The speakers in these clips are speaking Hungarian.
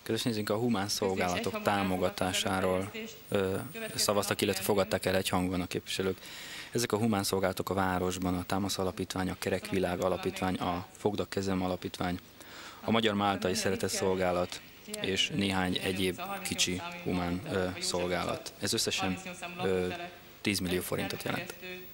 Köszönjük, a humán szolgálatok támogatásáról szavaztak, illetve fogadták el egyhangúan a képviselők. Ezek a humán szolgálatok a városban, a Támasz Alapítvány, a Kerekvilág Alapítvány, a Fogd a kezem Alapítvány, a Magyar Máltai Szeretett Szolgálat és néhány egyéb kicsi humán szolgálat. Ez összesen 10 millió forintot jelent.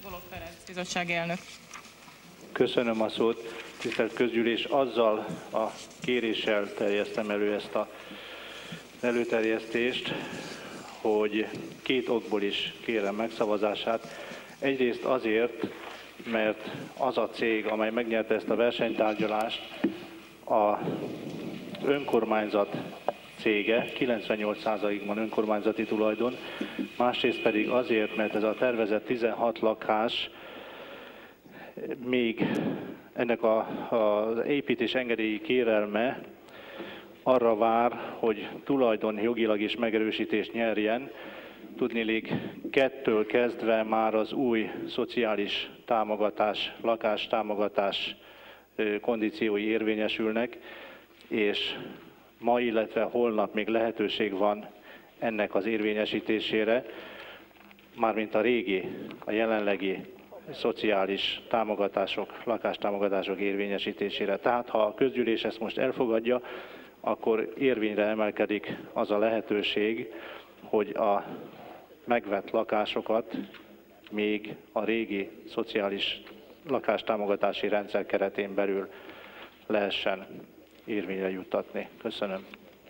Köszönöm a szót, tisztelt közgyűlés. Azzal a kéréssel terjesztem elő ezt az előterjesztést, hogy két okból is kérem megszavazását. Egyrészt azért, mert az a cég, amely megnyerte ezt a versenytárgyalást, az önkormányzat cége, 98%-ban önkormányzati tulajdon, másrészt pedig azért, mert ez a tervezett 16 lakás még ennek az építés engedélyi kérelme arra vár, hogy tulajdon jogilag is megerősítést nyerjen. Tudniillik, 2-től kezdve már az új szociális támogatás, lakástámogatás kondíciói érvényesülnek, és ma, illetve holnap még lehetőség van ennek az érvényesítésére, mármint a jelenlegi szociális támogatások, lakástámogatások érvényesítésére. Tehát ha a közgyűlés ezt most elfogadja, akkor érvényre emelkedik az a lehetőség, hogy a megvett lakásokat még a régi szociális lakástámogatási rendszer keretén belül lehessen érvényre juttatni. Köszönöm.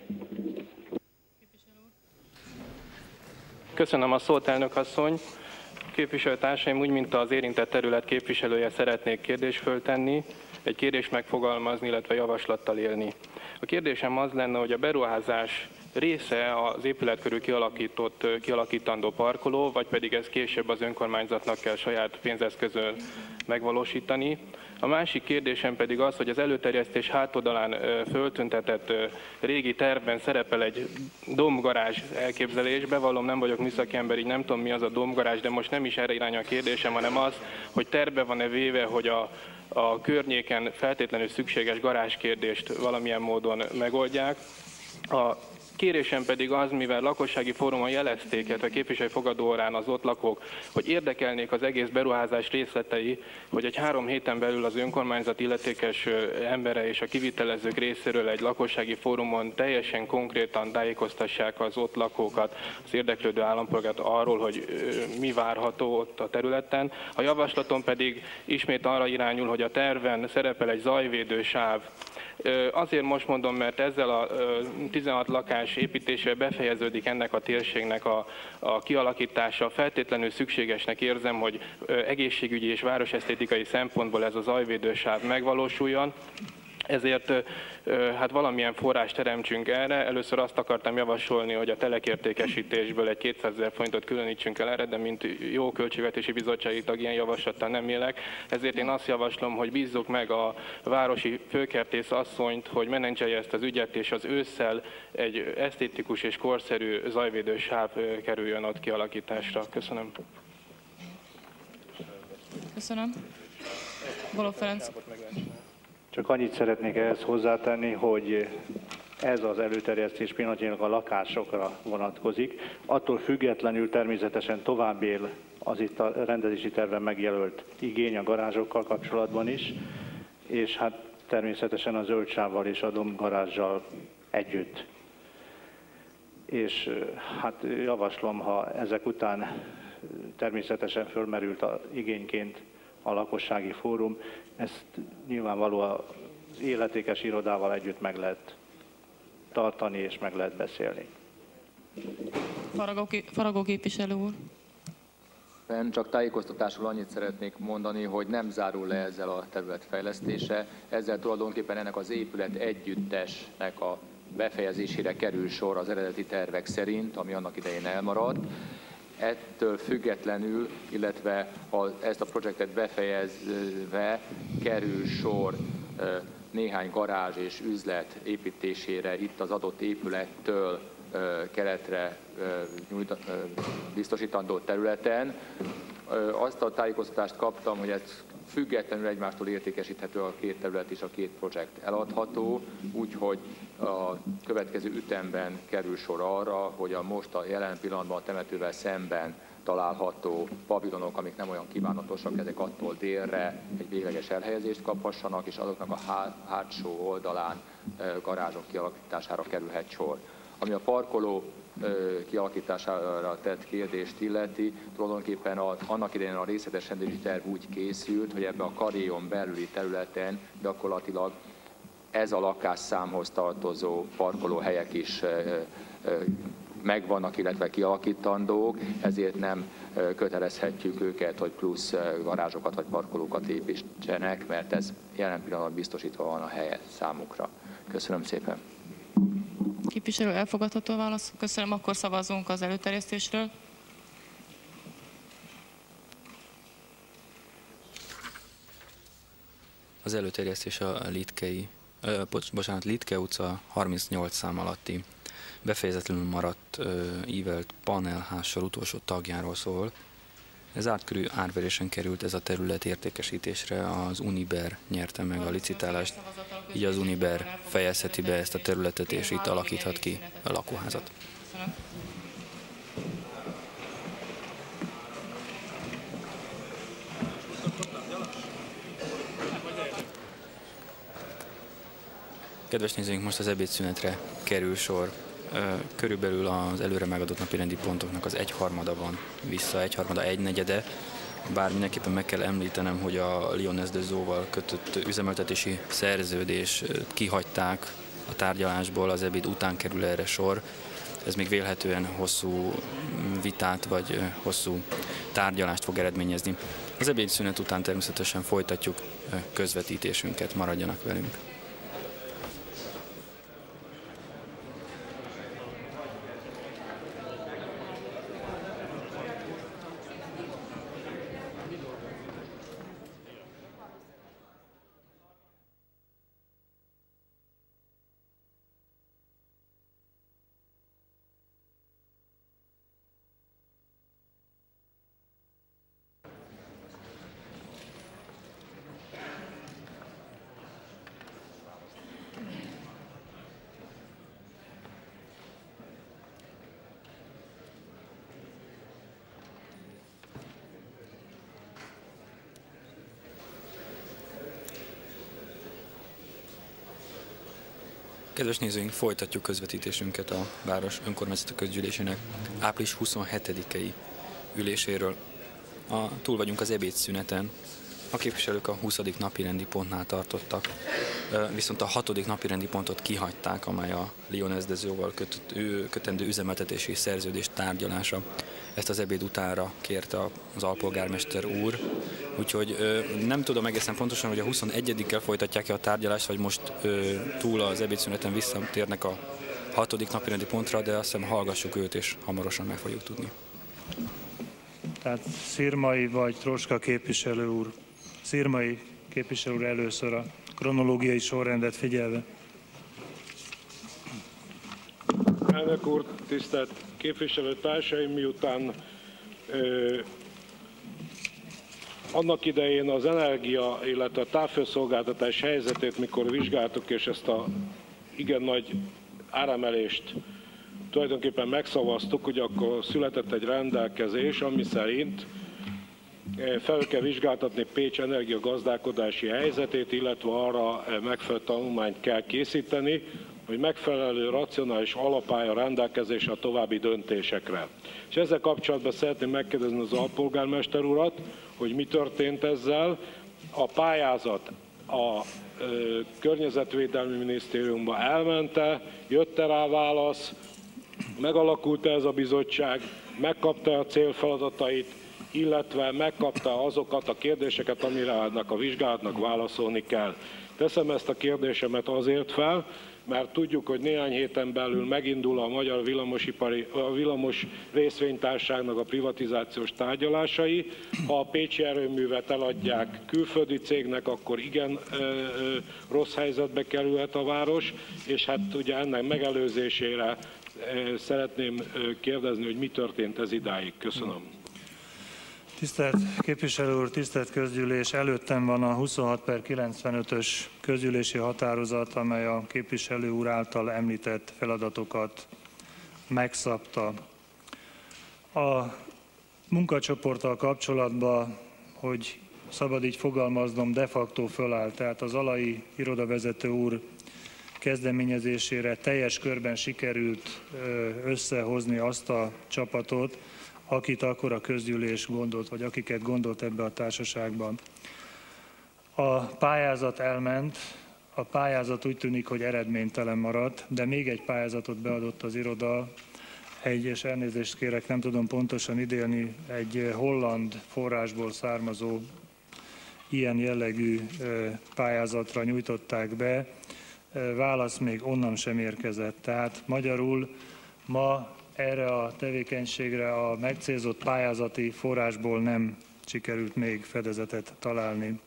Köszönöm a szót, elnök asszony. Képviselőtársaim, úgy, mint az érintett terület képviselője szeretnék kérdést föltenni, egy kérdést megfogalmazni, illetve javaslattal élni. A kérdésem az lenne, hogy a beruházás része az épület körül kialakítandó parkoló, vagy pedig ez később az önkormányzatnak kell saját pénzeszközön megvalósítani. A másik kérdésem pedig az, hogy az előterjesztés hátoldalán föltüntetett régi tervben szerepel egy domgarázs elképzelés. Bevallom, nem vagyok műszaki ember, így nem tudom, mi az a domgarázs, de most nem is erre irányul a kérdésem, hanem az, hogy tervbe van-e véve, hogy a környéken feltétlenül szükséges garázskérdést valamilyen módon megoldják. A kérésem pedig az, mivel lakossági fórumon jelezték, a képviselő fogadóórán az ott lakók, hogy érdekelnék az egész beruházás részletei, hogy egy 3 héten belül az önkormányzat illetékes embere és a kivitelezők részéről egy lakossági fórumon teljesen konkrétan tájékoztassák az ott lakókat, az érdeklődő állampolgárt arról, hogy mi várható ott a területen. A javaslatom pedig ismét arra irányul, hogy a terven szerepel egy zajvédősáv. Azért most mondom, mert ezzel a 16 lakás építésével befejeződik ennek a térségnek a kialakítása. Feltétlenül szükségesnek érzem, hogy egészségügyi és városesztétikai szempontból ez a zajvédősáv megvalósuljon. Ezért hát valamilyen forrást teremtsünk erre. Először azt akartam javasolni, hogy a telekértékesítésből egy 200 000 forintot különítsünk el erre, de mint jó költségvetési bizottsági tag ilyen javaslattal nem élek. Ezért én azt javaslom, hogy bízzuk meg a városi főkertész asszonyt, hogy menedzselje ezt az ügyet, és az ősszel egy esztétikus és korszerű zajvédősáv kerüljön ott kialakításra. Köszönöm. Köszönöm. Balogh Ferenc. Csak annyit szeretnék ehhez hozzátenni, hogy ez az előterjesztés pillanatnyilag a lakásokra vonatkozik. Attól függetlenül természetesen tovább él az itt a rendezési terven megjelölt igény a garázsokkal kapcsolatban is, és hát természetesen a zöldsávval és a domgarázssal együtt. És hát javaslom, ha ezek után természetesen fölmerült az igényként a lakossági fórum, ezt nyilvánvalóan az illetékes irodával együtt meg lehet tartani és meg lehet beszélni. Faragó képviselő úr. Csak tájékoztatásról annyit szeretnék mondani, hogy nem zárul le ezzel a terület fejlesztése, ezzel tulajdonképpen ennek az épület együttesnek a befejezésére kerül sor az eredeti tervek szerint, ami annak idején elmaradt. Ettől függetlenül, illetve ezt a projektet befejezve kerül sor néhány garázs és üzlet építésére itt az adott épülettől keletre biztosítandó területen. Azt a tájékoztatást kaptam, hogy ez függetlenül egymástól értékesíthető a két terület és a két projekt eladható, úgyhogy a következő ütemben kerül sor arra, hogy a most a jelen pillanatban a temetővel szemben található pavilonok, amik nem olyan kívánatosak, ezek attól délre egy végleges elhelyezést kaphassanak, és azoknak a hátsó oldalán garázsok kialakítására kerülhet sor. Ami a parkoló kialakítására tett kérdést illeti, tulajdonképpen annak idején a részletes rendezési terv úgy készült, hogy ebben a karéjon belüli területen gyakorlatilag ez a lakásszámhoz tartozó parkolóhelyek is megvannak, illetve kialakítandók, ezért nem kötelezhetjük őket, hogy plusz garázsokat vagy parkolókat építsenek, mert ez jelen pillanatban biztosítva van a helye számukra. Köszönöm szépen. Képviselő, elfogadható a válasz? Köszönöm, akkor szavazunk az előterjesztésről. Az előterjesztés a Littke utca 38 szám alatti befejezetlenül maradt ívelt panelházsor utolsó tagjáról szól. Ez átkörű árverésen került ez a terület értékesítésre, az Uniber nyerte meg a licitálást, így az Uniber fejezheti be ezt a területet, és itt alakíthat ki a lakóházat. Köszönöm. Kedves nézőink, most az ebédszünetre kerül sor. Körülbelül az előre megadott napirendi pontoknak az egyharmada van vissza, egyharmada, egynegyede. Bár mindenképpen meg kell említenem, hogy a Lyoness des Eaux-val kötött üzemeltetési szerződés kihagyták a tárgyalásból, az ebéd után kerül erre sor. Ez még vélhetően hosszú vitát vagy hosszú tárgyalást fog eredményezni. Az ebédszünet után természetesen folytatjuk közvetítésünket, maradjanak velünk. Kedves nézőink, folytatjuk közvetítésünket a város önkormányzati közgyűlésének április 27-i üléséről. Túl vagyunk az ebédszüneten, a képviselők a 20. napirendi pontnál tartottak, viszont a 6. napirendi pontot kihagyták, amely a Lyoness des Eaux-val kötendő üzemeltetési szerződés tárgyalása. Ezt az ebéd utánra kérte az alpolgármester úr, úgyhogy nem tudom egészen pontosan, hogy a 21-kel folytatják-e a tárgyalást, vagy most túl az ebédszüneten visszatérnek a 6. napirendi pontra, de azt hiszem hallgassuk őt, és hamarosan meg fogjuk tudni. Tehát Szirmai vagy Troska képviselő úr. Szirmai képviselő úr először a kronológiai sorrendet figyelve. Elnök úr, tisztelt képviselőtársaim, miután annak idején az energia, illetve a távhőszolgáltatás helyzetét, mikor vizsgáltuk, és ezt a igen nagy áremelést tulajdonképpen megszavaztuk, hogy akkor született egy rendelkezés, ami szerint fel kell vizsgáltatni Pécs energiagazdálkodási helyzetét, illetve arra megfelelő tanulmányt kell készíteni, hogy megfelelő racionális alapállja rendelkezésre a további döntésekre. És ezzel kapcsolatban szeretném megkérdezni az alpolgármester urat, hogy mi történt ezzel. A pályázat a Környezetvédelmi Minisztériumba elmente, jött-e rá válasz, megalakult-e ez a bizottság, megkapta a célfeladatait, illetve megkapta azokat a kérdéseket, amire ennek a vizsgálatnak válaszolni kell. Teszem ezt a kérdésemet azért fel, mert tudjuk, hogy néhány héten belül megindul a Magyar Villamos Részvénytársaságnak a privatizációs tárgyalásai. Ha a pécsi erőművet eladják külföldi cégnek, akkor igen rossz helyzetbe kerülhet a város, és hát ugye ennek megelőzésére szeretném kérdezni, hogy mi történt ez idáig. Köszönöm. Tisztelt képviselő úr, tisztelt közgyűlés, előttem van a 26/95-ös közgyűlési határozat, amely a képviselő úr által említett feladatokat megszabta. A munkacsoporttal kapcsolatban, hogy szabad így fogalmaznom, de facto föláll, tehát az alai irodavezető úr kezdeményezésére teljes körben sikerült összehozni azt a csapatot, akit akkor a közgyűlés gondolt, vagy akiket gondolt ebbe a társaságban. A pályázat elment, a pályázat úgy tűnik, hogy eredménytelen maradt, de még egy pályázatot beadott az iroda, és elnézést kérek, nem tudom pontosan idélni, egy holland forrásból származó ilyen jellegű pályázatra nyújtották be, válasz még onnan sem érkezett. Tehát magyarul ma erre a tevékenységre a megcélzott pályázati forrásból nem sikerült még fedezetet találni.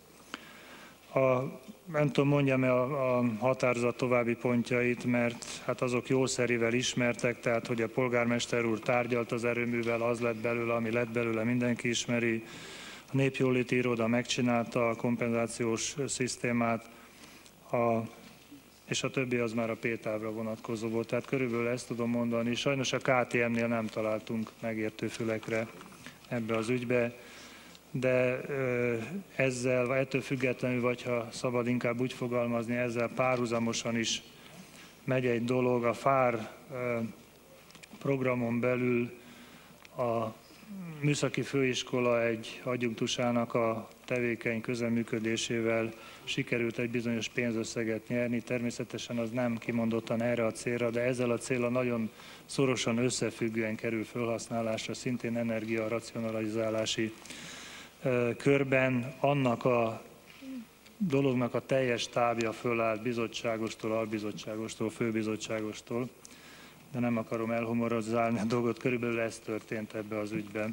Nem tudom, mondjam-e a határozat további pontjait, mert hát azok jószerivel ismertek, tehát hogy a polgármester úr tárgyalt az erőművel, az lett belőle, ami lett belőle, mindenki ismeri. A népjóléti iroda megcsinálta a kompenzációs szisztémát, és a többi az már a P-távra vonatkozó volt. Tehát körülbelül ezt tudom mondani. Sajnos a KTM-nél nem találtunk megértő fülekre ebbe az ügybe, de ezzel, ettől függetlenül, vagy ha szabad inkább úgy fogalmazni, ezzel párhuzamosan is megy egy dolog. A FÁR programon belül a Műszaki Főiskola egy adjunktusának a tevékeny közreműködésével sikerült egy bizonyos pénzösszeget nyerni. Természetesen az nem kimondottan erre a célra, de ezzel a célra nagyon szorosan összefüggően kerül felhasználásra, szintén energiaracionalizálási körben. Annak a dolognak a teljes tábja fölállt bizottságostól, albizottságostól, főbizottságostól, de nem akarom elhumorizálni a dolgot, körülbelül ez történt ebbe az ügyben.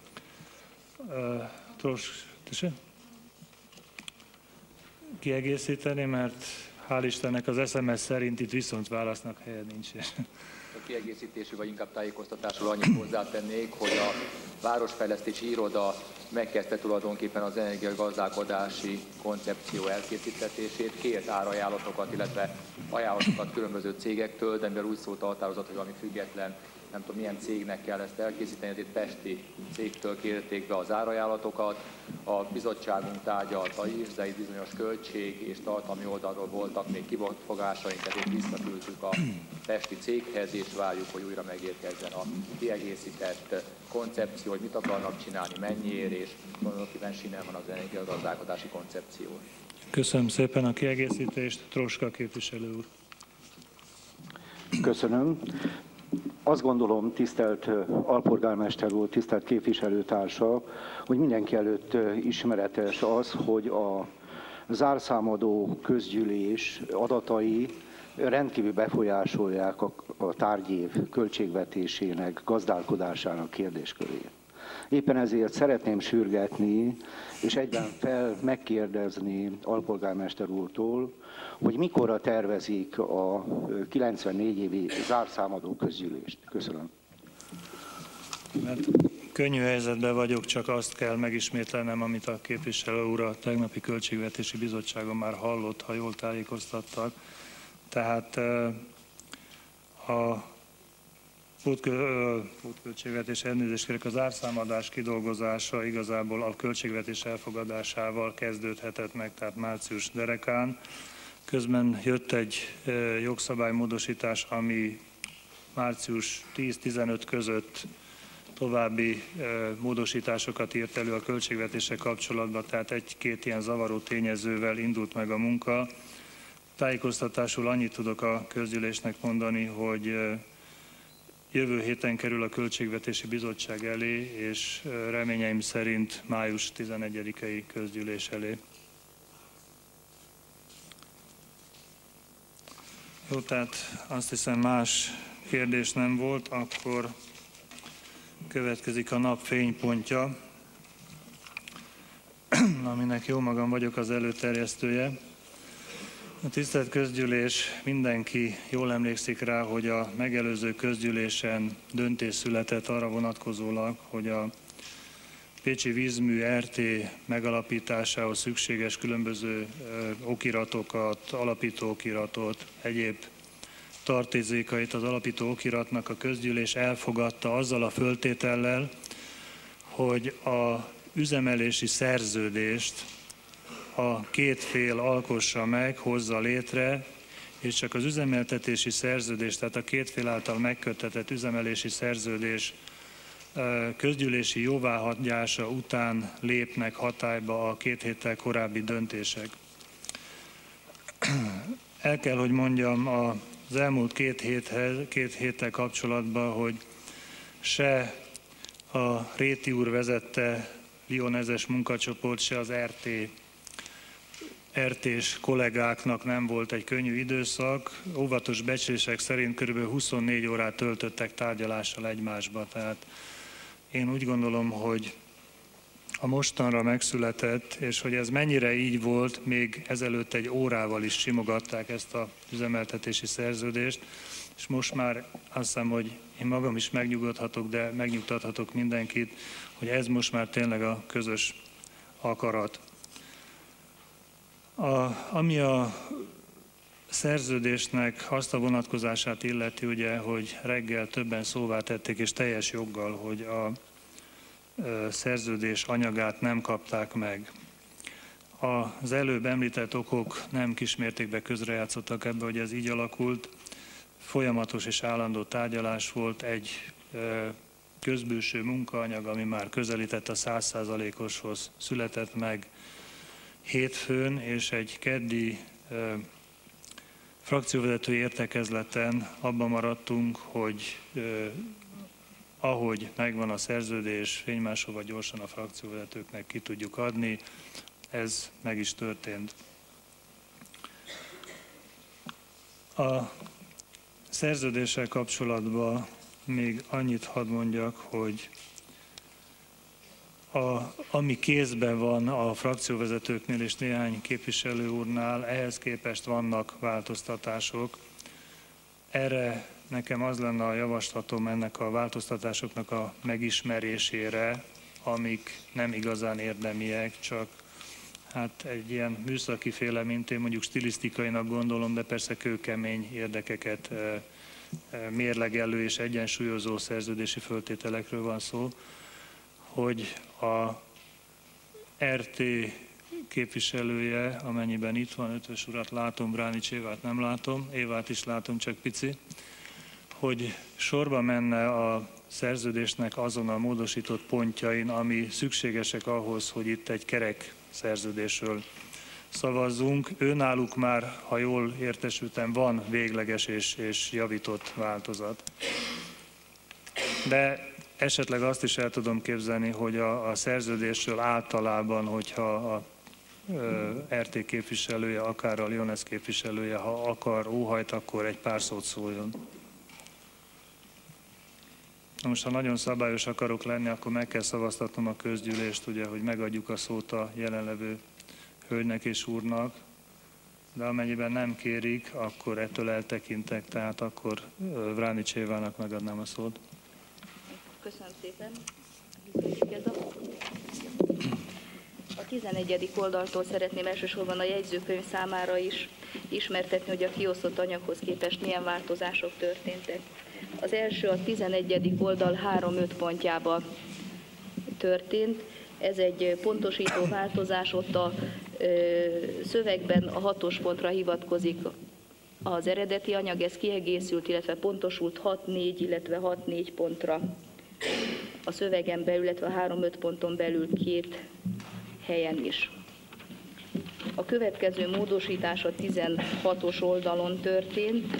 Kiegészíteni, mert hál' Istennek az SMS szerint itt viszont válasznak helye nincs. A kiegészítésű, vagy inkább tájékoztatásról annyit hozzátennék, hogy a Városfejlesztési Iroda megkezdte tulajdonképpen az energiagazdálkodási koncepció elkészítését, kért árajánlatokat, illetve ajánlatokat különböző cégektől, de mivel úgy szólt a határozat, hogy valami független, nem tudom milyen cégnek kell ezt elkészíteni, ezért pesti cégtől kérték be az árajánlatokat. A bizottságunk tárgyalta is, de egy bizonyos költség és tartalmi oldalról voltak még kifogásaink, ezért visszaküldtük a pesti céghez, és várjuk, hogy újra megérkezzen a kiegészített koncepció, hogy mit akarnak csinálni, mennyiért, és tulajdonképpen sinen van az energiagazdálkodási koncepció. Köszönöm szépen a kiegészítést. Troska képviselő úr. Köszönöm. Azt gondolom, tisztelt alpolgármester úr, tisztelt képviselőtársa, hogy mindenki előtt ismeretes az, hogy a zárszámadó közgyűlés adatai rendkívül befolyásolják a tárgyév költségvetésének, gazdálkodásának kérdéskörét. Éppen ezért szeretném sürgetni, és egyben megkérdezni alpolgármester úrtól, hogy mikorra tervezik a 94 évi zárszámadó közgyűlést. Köszönöm. Mert könnyű helyzetben vagyok, csak azt kell megismételnem, amit a képviselő úr a tegnapi Költségvetési Bizottságon már hallott, ha jól tájékoztattak. Tehát a pótköltségvetés, elnézést kérek, az árszámadás kidolgozása igazából a költségvetés elfogadásával kezdődhetett meg, tehát március derekán. Közben jött egy jogszabálymódosítás, ami március 10-15 között további módosításokat írt elő a költségvetéssel kapcsolatban, tehát egy-két ilyen zavaró tényezővel indult meg a munka. Tájékoztatásul annyit tudok a közgyűlésnek mondani, hogy jövő héten kerül a Költségvetési Bizottság elé, és reményeim szerint május 11-i közgyűlés elé. Jó, tehát azt hiszem más kérdés nem volt, akkor következik a nap fénypontja, aminek jó magam vagyok az előterjesztője. A tisztelt közgyűlés, mindenki jól emlékszik rá, hogy a megelőző közgyűlésen döntés született arra vonatkozólag, hogy a Pécsi Vízmű RT megalapításához szükséges különböző okiratokat, alapító okiratot, egyéb tartozékait az alapító okiratnak a közgyűlés elfogadta azzal a föltétellel, hogy a üzemelési szerződést a két fél alkossa meg, hozza létre, és csak az üzemeltetési szerződés, tehát a két fél által megköttetett üzemelési szerződés közgyűlési jóváhagyása után lépnek hatályba a 2 héttel korábbi döntések. El kell, hogy mondjam az elmúlt 2 héttel kapcsolatban, hogy se a Réti úr vezette Lyonezes munkacsoport, se az RT-s kollégáknak nem volt egy könnyű időszak. Óvatos becslések szerint kb. 24 órát töltöttek tárgyalással egymásba. Tehát én úgy gondolom, hogy a mostanra megszületett, és hogy ez mennyire így volt, még ezelőtt egy órával is simogatták ezt az üzemeltetési szerződést, és most már azt hiszem, hogy én magam is megnyugodhatok, de megnyugtathatok mindenkit, hogy ez most már tényleg a közös akarat. Ami a szerződésnek azt a vonatkozását illeti, ugye, hogy reggel többen szóvá tették, és teljes joggal, hogy a szerződés anyagát nem kapták meg. Az előbb említett okok nem kismértékben közrejátszottak ebbe, hogy ez így alakult. Folyamatos és állandó tárgyalás volt, egy közbülső munkaanyag, ami már közelített a 100%-oshoz született meg hétfőn, és egy keddi frakcióvezetői értekezleten abban maradtunk, hogy ahogy megvan a szerződés, fénymásolva gyorsan a frakcióvezetőknek ki tudjuk adni. Ez meg is történt. A szerződéssel kapcsolatban még annyit hadd mondjak, hogy ami kézben van a frakcióvezetőknél és néhány képviselő úrnál, ehhez képest vannak változtatások. Erre nekem az lenne a javaslatom ennek a változtatásoknak a megismerésére, amik nem igazán érdemiek, csak hát egy ilyen műszakiféle, mint én mondjuk stilisztikainak gondolom, de persze kőkemény érdekeket mérlegelő és egyensúlyozó szerződési föltételekről van szó, hogy a RT képviselője, amennyiben itt van, Ötvös urat látom, Bránics Évát nem látom, Évát is látom, csak pici, hogy sorba menne a szerződésnek azon a módosított pontjain, ami szükségesek ahhoz, hogy itt egy kerek szerződésről szavazzunk. Őnáluk már, ha jól értesültem, van végleges és javított változat. De esetleg azt is el tudom képzelni, hogy a szerződésről általában, hogyha a RT képviselője, akár a Lyoness képviselője, ha akar, óhajt, akkor egy pár szót szóljon. Most, ha nagyon szabályos akarok lenni, akkor meg kell szavaztatnom a közgyűlést, ugye, hogy megadjuk a szót a jelenlevő hölgynek és úrnak, de amennyiben nem kérik, akkor ettől eltekintek, tehát akkor Vránics Évának megadnám a szót. Köszönöm szépen. A 11. oldaltól szeretném elsősorban a jegyzőkönyv számára is ismertetni, hogy a kiosztott anyaghoz képest milyen változások történtek. Az első a 11. oldal 3-5 pontjában történt. Ez egy pontosító változás, ott a szövegben a 6-os pontra hivatkozik az eredeti anyag, ez kiegészült, illetve pontosult 6-4, illetve 6-4 pontra a szövegen belül, illetve a 3-5 ponton belül 2 helyen is. A következő módosítás a 16-os oldalon történt.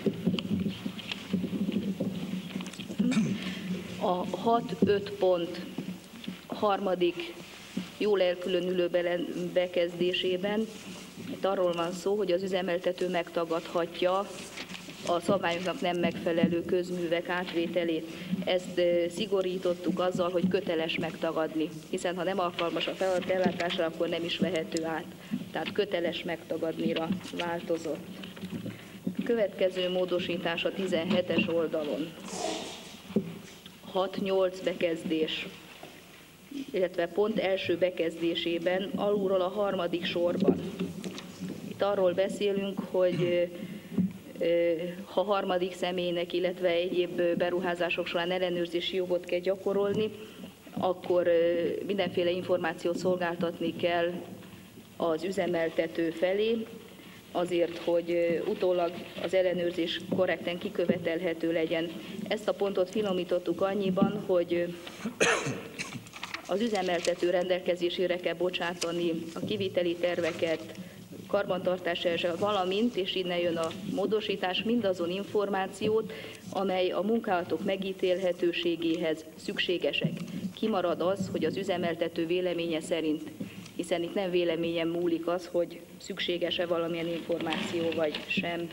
A 6-5 pont harmadik jól elkülönülő bekezdésében itt arról van szó, hogy az üzemeltető megtagadhatja a szabályoknak nem megfelelő közművek átvételét. Ezt szigorítottuk azzal, hogy köteles megtagadni, hiszen ha nem alkalmas a feladat ellátásra, akkor nem is vehető át. Tehát köteles megtagadnira változott. A következő módosítás a 17-es oldalon. 6-8 bekezdés. illetve pont első bekezdésében alulról a harmadik sorban. Itt arról beszélünk, hogy ha harmadik személynek, illetve egyéb beruházások során ellenőrzési jogot kell gyakorolni, akkor mindenféle információt szolgáltatni kell az üzemeltető felé, azért, hogy utólag az ellenőrzés korrekten kikövetelhető legyen. Ezt a pontot finomítottuk annyiban, hogy az üzemeltető rendelkezésére kell bocsátani a kiviteli terveket, karbantartása, valamint, és innen jön a módosítás, mindazon információt, amely a munkálatok megítélhetőségéhez szükségesek. Kimarad az, hogy az üzemeltető véleménye szerint, hiszen itt nem véleményen múlik az, hogy szükséges-e valamilyen információ vagy sem.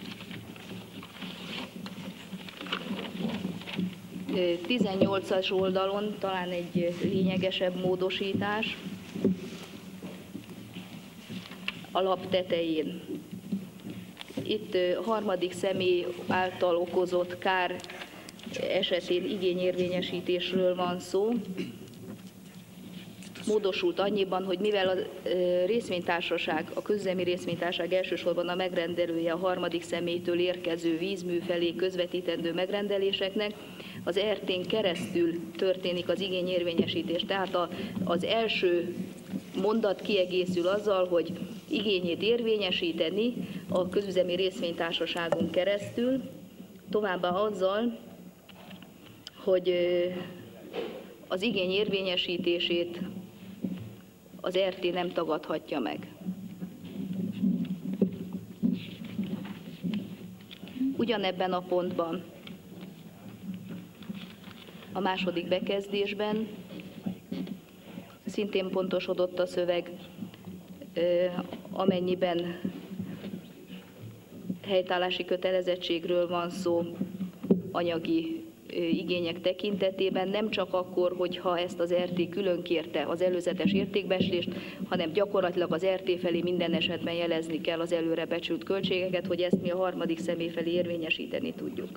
18-as oldalon talán egy lényegesebb módosítás. A lap tetején. Itt harmadik személy által okozott kár esetén igényérvényesítésről van szó. Módosult annyiban, hogy mivel a részvénytársaság, a közüzemi részvénytársaság elsősorban a megrendelője a harmadik személytől érkező vízmű felé közvetítendő megrendeléseknek, az ERT-n keresztül történik az igényérvényesítés. Tehát az első mondat kiegészül azzal, hogy igényét érvényesíteni a közüzemi részvénytársaságon keresztül, továbbá azzal, hogy az igény érvényesítését az ERT nem tagadhatja meg. Ugyanebben a pontban, a második bekezdésben szintén pontosodott a szöveg, amennyiben helytállási kötelezettségről van szó anyagi igények tekintetében, nem csak akkor, hogyha ezt az RT külön kérte az előzetes értékbeslést, hanem gyakorlatilag az RT felé minden esetben jelezni kell az előre becsült költségeket, hogy ezt mi a harmadik személy felé érvényesíteni tudjuk.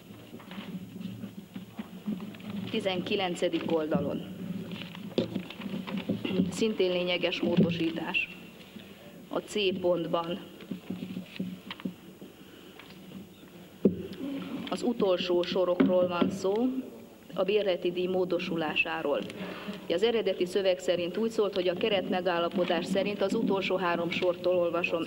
19. oldalon. Szintén lényeges módosítás. A C pontban. Az utolsó sorokról van szó, a bérleti díj módosulásáról. Az eredeti szöveg szerint úgy szólt, hogy a keretmegállapodás szerint, az utolsó 3 sortól olvasom.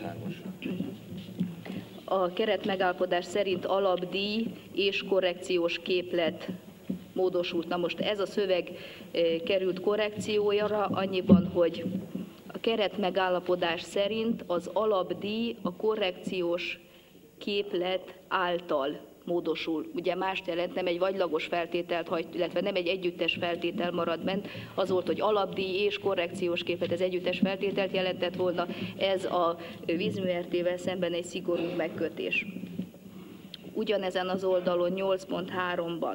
A keretmegállapodás szerint alapdíj és korrekciós képlet módosult. Na most ez a szöveg került korrekciójára annyiban, hogy a keretmegállapodás szerint az alapdíj a korrekciós képlet által módosul. Ugye mást jelent, nem egy vagylagos feltételt hagy, illetve nem egy együttes feltétel marad bent. Az volt, hogy alapdíj és korrekciós képlet, ez együttes feltételt jelentett volna. Ez a vízmű RT-vel szemben egy szigorú megkötés. Ugyanezen az oldalon 8.3-ban.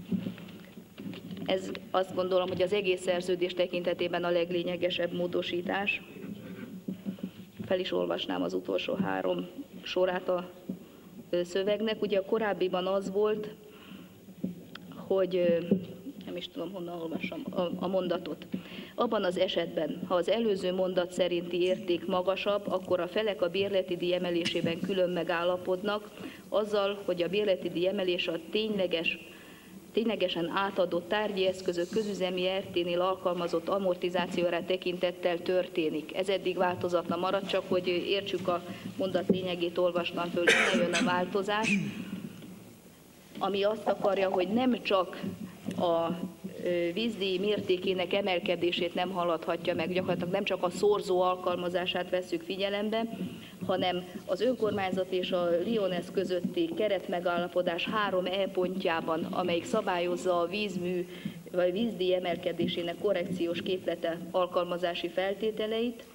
Ez azt gondolom, hogy az egész szerződés tekintetében a leglényegesebb módosítás. Fel is olvasnám az utolsó 3 sorát a szövegnek. Ugye a korábbiban az volt, hogy nem is tudom, honnan olvasom a mondatot. Abban az esetben, ha az előző mondat szerinti érték magasabb, akkor a felek a bérleti díj emelésében külön megállapodnak, azzal, hogy a bérleti díj emelés a ténylegesen átadott tárgyi eszközök közüzemi RT-nél alkalmazott amortizációra tekintettel történik. Ez eddig változatlan marad, csak hogy értsük a mondat lényegét, olvastam föl, innen jön a változás, ami azt akarja, hogy nem csak a vízdíj mértékének emelkedését nem haladhatja meg, gyakorlatilag nem csak a szorzó alkalmazását vesszük figyelembe, hanem az önkormányzat és a Lyoness közötti keretmegállapodás 3E pontjában, amelyik szabályozza a vízmű vagy vízdíj emelkedésének korrekciós képlete alkalmazási feltételeit.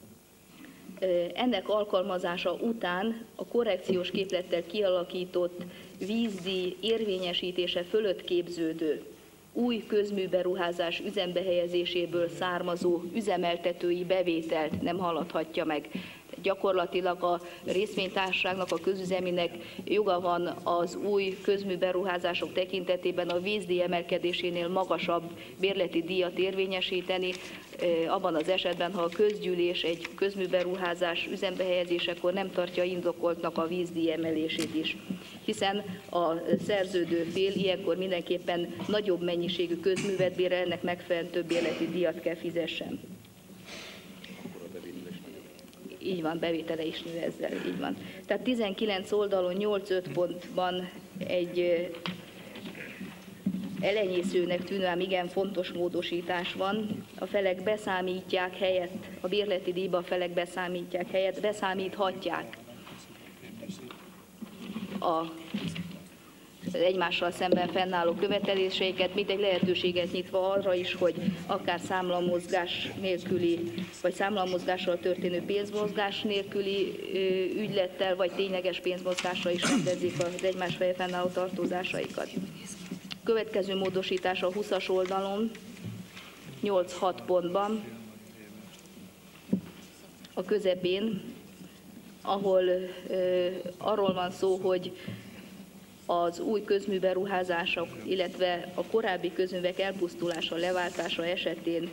Ennek alkalmazása után a korrekciós képlettel kialakított vízdíj érvényesítése fölött képződő új közműberuházás üzembe helyezéséből származó üzemeltetői bevételt nem haladhatja meg. Gyakorlatilag a részvénytársaságnak, a közüzeminek joga van az új közműberuházások tekintetében a vízdíj emelkedésénél magasabb bérleti díjat érvényesíteni, abban az esetben, ha a közgyűlés egy közműberuházás üzembe helyezésekor nem tartja indokoltnak a vízdíj emelését is. Hiszen a szerződő fél ilyenkor mindenképpen nagyobb mennyiségű közművet bérel, ennek megfelelően több bérleti díjat kell fizessen. Így van, bevétele is nő ezzel, így van. Tehát 19 oldalon 8-5 pontban egy elenyészőnek tűnő, ám igen fontos módosítás van. A felek beszámítják helyett, a bérleti díjba a felek beszámítják helyett, beszámíthatják az egymással szemben fennálló követeléseiket, mint egy lehetőséget nyitva arra is, hogy akár számlamozgás nélküli, vagy számlamozgással történő pénzmozgás nélküli ügylettel, vagy tényleges pénzmozgásra is rendezik az egymás felé fennálló tartozásaikat. Következő módosítás a 20-as oldalon, 8-6 pontban, a közepén, ahol arról van szó, hogy az új közműberuházások, illetve a korábbi közművek elpusztulása, leváltása esetén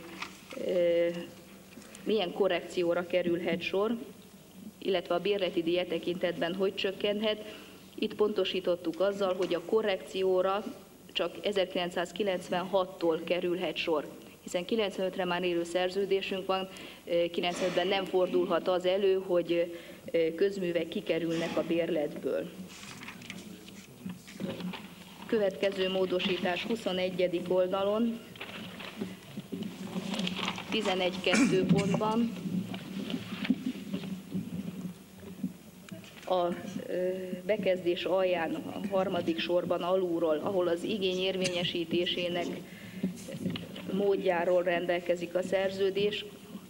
milyen korrekcióra kerülhet sor, illetve a bérleti díj tekintetben hogy csökkenhet. Itt pontosítottuk azzal, hogy a korrekcióra csak 1996-tól kerülhet sor, hiszen 95-re már élő szerződésünk van, 95-ben nem fordulhat az elő, hogy közművek kikerülnek a bérletből. Következő módosítás 21. oldalon, 11.2 pontban a bekezdés alján, a harmadik sorban alulról, ahol az igény érvényesítésének módjáról rendelkezik a szerződés,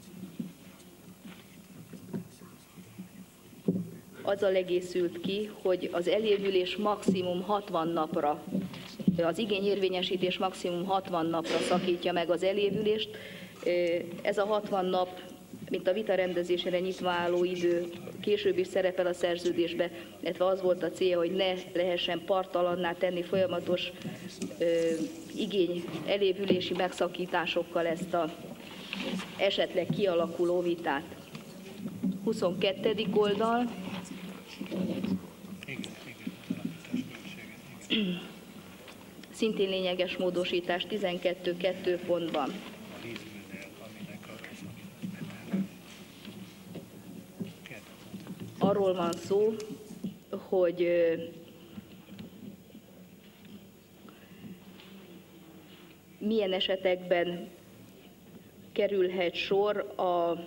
azzal egészült ki, hogy az elévülés maximum 60 napra, az igényérvényesítés maximum 60 napra szakítja meg az elévülést. Ez a 60 nap, mint a vita rendezésére nyitva álló idő, később is szerepel a szerződésbe, illetve az volt a célja, hogy ne lehessen parttalanná tenni folyamatos igény elévülési megszakításokkal ezt a esetleg kialakuló vitát. 22. oldal. Szintén lényeges módosítás 12.2 pontban. Arról van szó, hogy milyen esetekben kerülhet sor a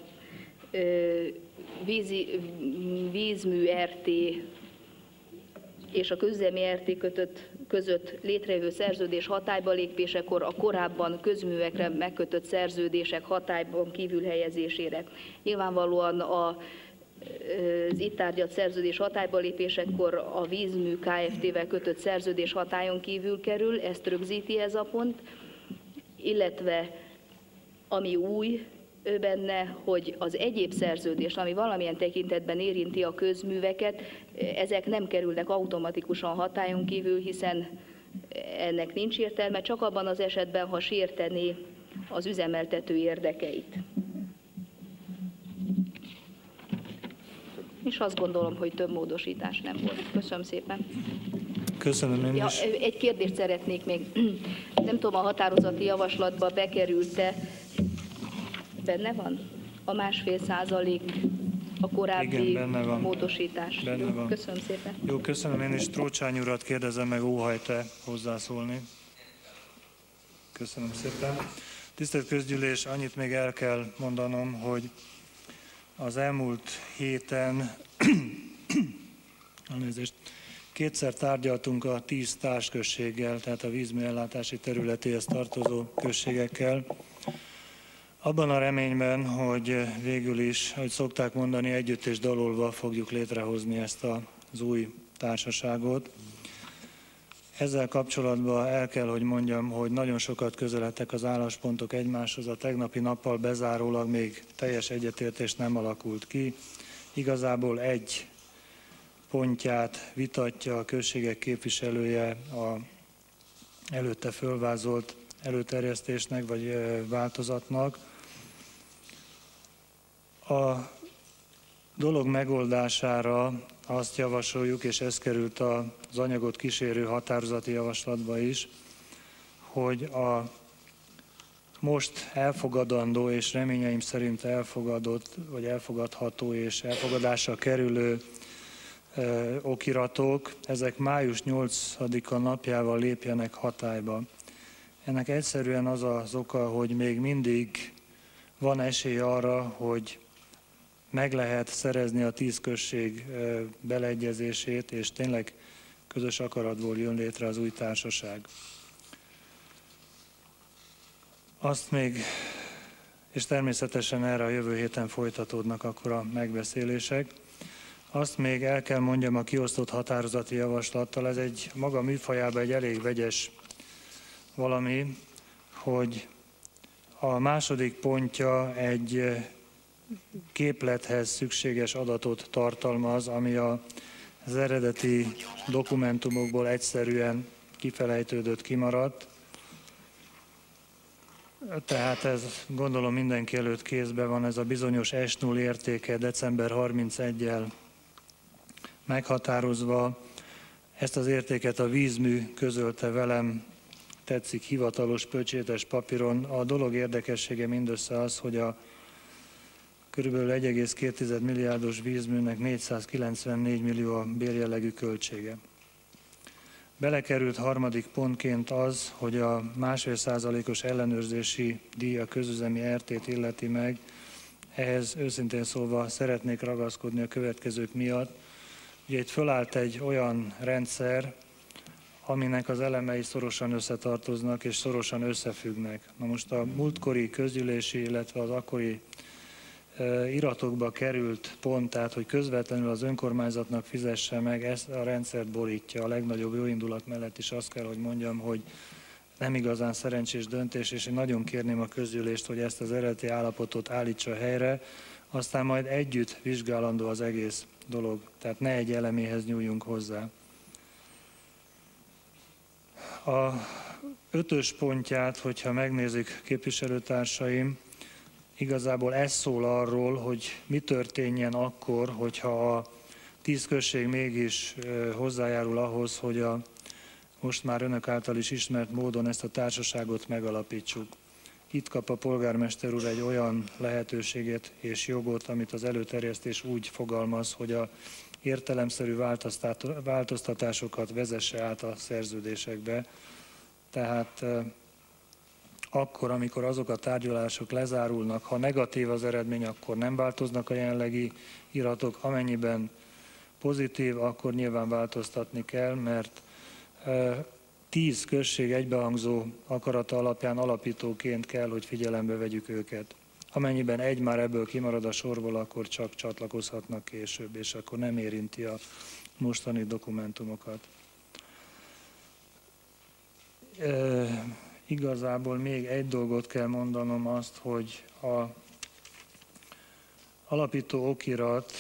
vízmű RT és a közüzemi RT között létrejövő szerződés hatályba lépésekor a korábban közművekre megkötött szerződések hatályban kívül helyezésére. Nyilvánvalóan az itt tárgyalt szerződés hatályba lépésekor a vízmű Kft-vel kötött szerződés hatályon kívül kerül, ezt rögzíti ez a pont, illetve ami új benne, hogy az egyéb szerződés, ami valamilyen tekintetben érinti a közműveket, ezek nem kerülnek automatikusan hatályon kívül, hiszen ennek nincs értelme, csak abban az esetben, ha sértené az üzemeltető érdekeit. És azt gondolom, hogy több módosítás nem volt. Köszönöm szépen. Köszönöm én is. Egy kérdést szeretnék még. Nem tudom, a határozati javaslatba bekerült-e, benne van? A 1,5% a korábbi igen, benne van. Módosítás. Benne Jó, van. köszönöm szépen. Jó, köszönöm én is. Trócsány urat kérdezem meg, óhajt-e hozzászólni? Köszönöm szépen. Tisztelt Közgyűlés, annyit még el kell mondanom, hogy az elmúlt héten kétszer tárgyaltunk a 10 társközséggel, tehát a vízműellátási területéhez tartozó községekkel, abban a reményben, hogy végül is, ahogy szokták mondani, együtt és dalolva fogjuk létrehozni ezt az új társaságot. Ezzel kapcsolatban el kell, hogy mondjam, hogy nagyon sokat közeledtek az álláspontok egymáshoz. A tegnapi nappal bezárólag még teljes egyetértés nem alakult ki. igazából egy pontját vitatja a községek képviselője a előtte fölvázolt előterjesztésnek vagy változatnak. A dolog megoldására azt javasoljuk, és ez került az anyagot kísérő határozati javaslatba is, hogy a most elfogadandó és reményeim szerint elfogadott, vagy elfogadható és elfogadásra kerülő okiratok, ezek május 8-a napjával lépjenek hatályba. Ennek egyszerűen az az oka, hogy még mindig van esély arra, hogy meg lehet szerezni a 10 község beleegyezését, és tényleg közös akaratból jön létre az új társaság. Azt még, és természetesen erre a jövő héten folytatódnak akkor a megbeszélések, azt még el kell mondjam a kiosztott határozati javaslattal, ez egy maga műfajában egy elég vegyes valami, hogy a második pontja egy képlethez szükséges adatot tartalmaz, ami az eredeti dokumentumokból egyszerűen kifelejtődött, kimaradt. Tehát ez gondolom mindenki előtt kézben van, ez a bizonyos S0 értéke december 31-jel meghatározva. Ezt az értéket a vízmű közölte velem, tetszik, hivatalos pöcsétes papíron. A dolog érdekessége mindössze az, hogy a kb. 1,2 milliárdos vízműnek 494 millió a bérjellegű költsége. Belekerült harmadik pontként az, hogy a 1,5%-os ellenőrzési díj a közüzemi RT-t illeti meg. Ehhez őszintén szólva szeretnék ragaszkodni a következők miatt. Ugye itt fölállt egy olyan rendszer, aminek az elemei szorosan összetartoznak és szorosan összefüggnek. Na most a múltkori közgyűlési, illetve az akkori iratokba került pont, tehát hogy közvetlenül az önkormányzatnak fizesse meg, ezt a rendszert borítja. A legnagyobb jóindulat mellett is azt kell, hogy mondjam, hogy nem igazán szerencsés döntés, és én nagyon kérném a közgyűlést, hogy ezt az eredeti állapotot állítsa helyre, aztán majd együtt vizsgálandó az egész dolog, tehát ne egy eleméhez nyúljunk hozzá. A 5-ös pontját, hogyha megnézik képviselőtársaim, igazából ez szól arról, hogy mi történjen akkor, hogyha a 10 község mégis hozzájárul ahhoz, hogy a most már önök által is ismert módon ezt a társaságot megalapítsuk. Itt kap a polgármester úr egy olyan lehetőséget és jogot, amit az előterjesztés úgy fogalmaz, hogy a értelemszerű változtatásokat vezesse át a szerződésekbe. Tehát akkor, amikor azok a tárgyalások lezárulnak, ha negatív az eredmény, akkor nem változnak a jelenlegi iratok, amennyiben pozitív, akkor nyilván változtatni kell, mert 10 község egybehangzó akarata alapján alapítóként kell, hogy figyelembe vegyük őket. Amennyiben egy már ebből kimarad a sorból, akkor csak csatlakozhatnak később, és akkor nem érinti a mostani dokumentumokat. Igazából még egy dolgot kell mondanom, azt, hogy a alapító okiratban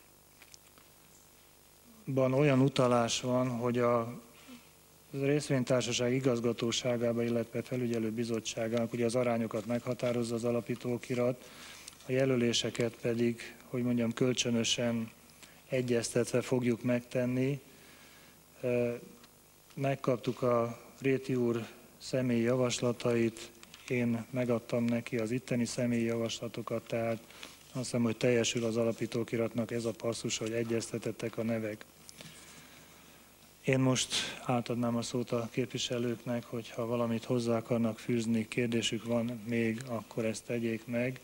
olyan utalás van, hogy a részvénytársaság igazgatóságába, illetve felügyelő bizottságának ugye az arányokat meghatározza az alapító okirat, a jelöléseket pedig, hogy mondjam, kölcsönösen egyeztetve fogjuk megtenni. Megkaptuk a Réti úr személyi javaslatait, én megadtam neki az itteni személyi javaslatokat, tehát azt hiszem, hogy teljesül az alapítókiratnak ez a passzus, hogy egyeztetettek a nevek. Én most átadnám a szót a képviselőknek, hogyha valamit hozzá akarnak fűzni, kérdésük van még, akkor ezt tegyék meg.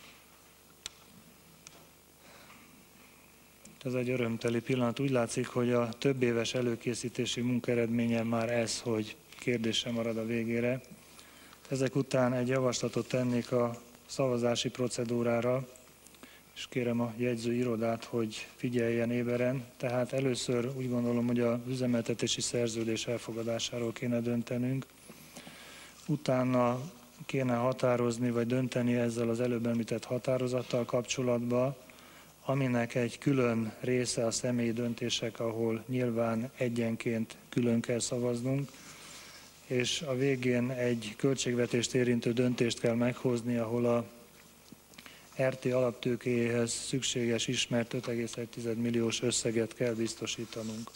Ez egy örömteli pillanat. Úgy látszik, hogy a több éves előkészítési munkaeredménye már ez, hogy kérdés sem marad a végére. Ezek után egy javaslatot tennék a szavazási procedúrára, és kérem a jegyzőirodát, hogy figyeljen éberen. Tehát először úgy gondolom, hogy az üzemeltetési szerződés elfogadásáról kéne döntenünk. Utána kéne határozni, vagy dönteni ezzel az előbb említett határozattal kapcsolatban, aminek egy külön része a személyi döntések, ahol nyilván egyenként külön kell szavaznunk, és a végén egy költségvetést érintő döntést kell meghozni, ahol a RT alaptőkéjéhez szükséges ismert 5,1 milliós összeget kell biztosítanunk.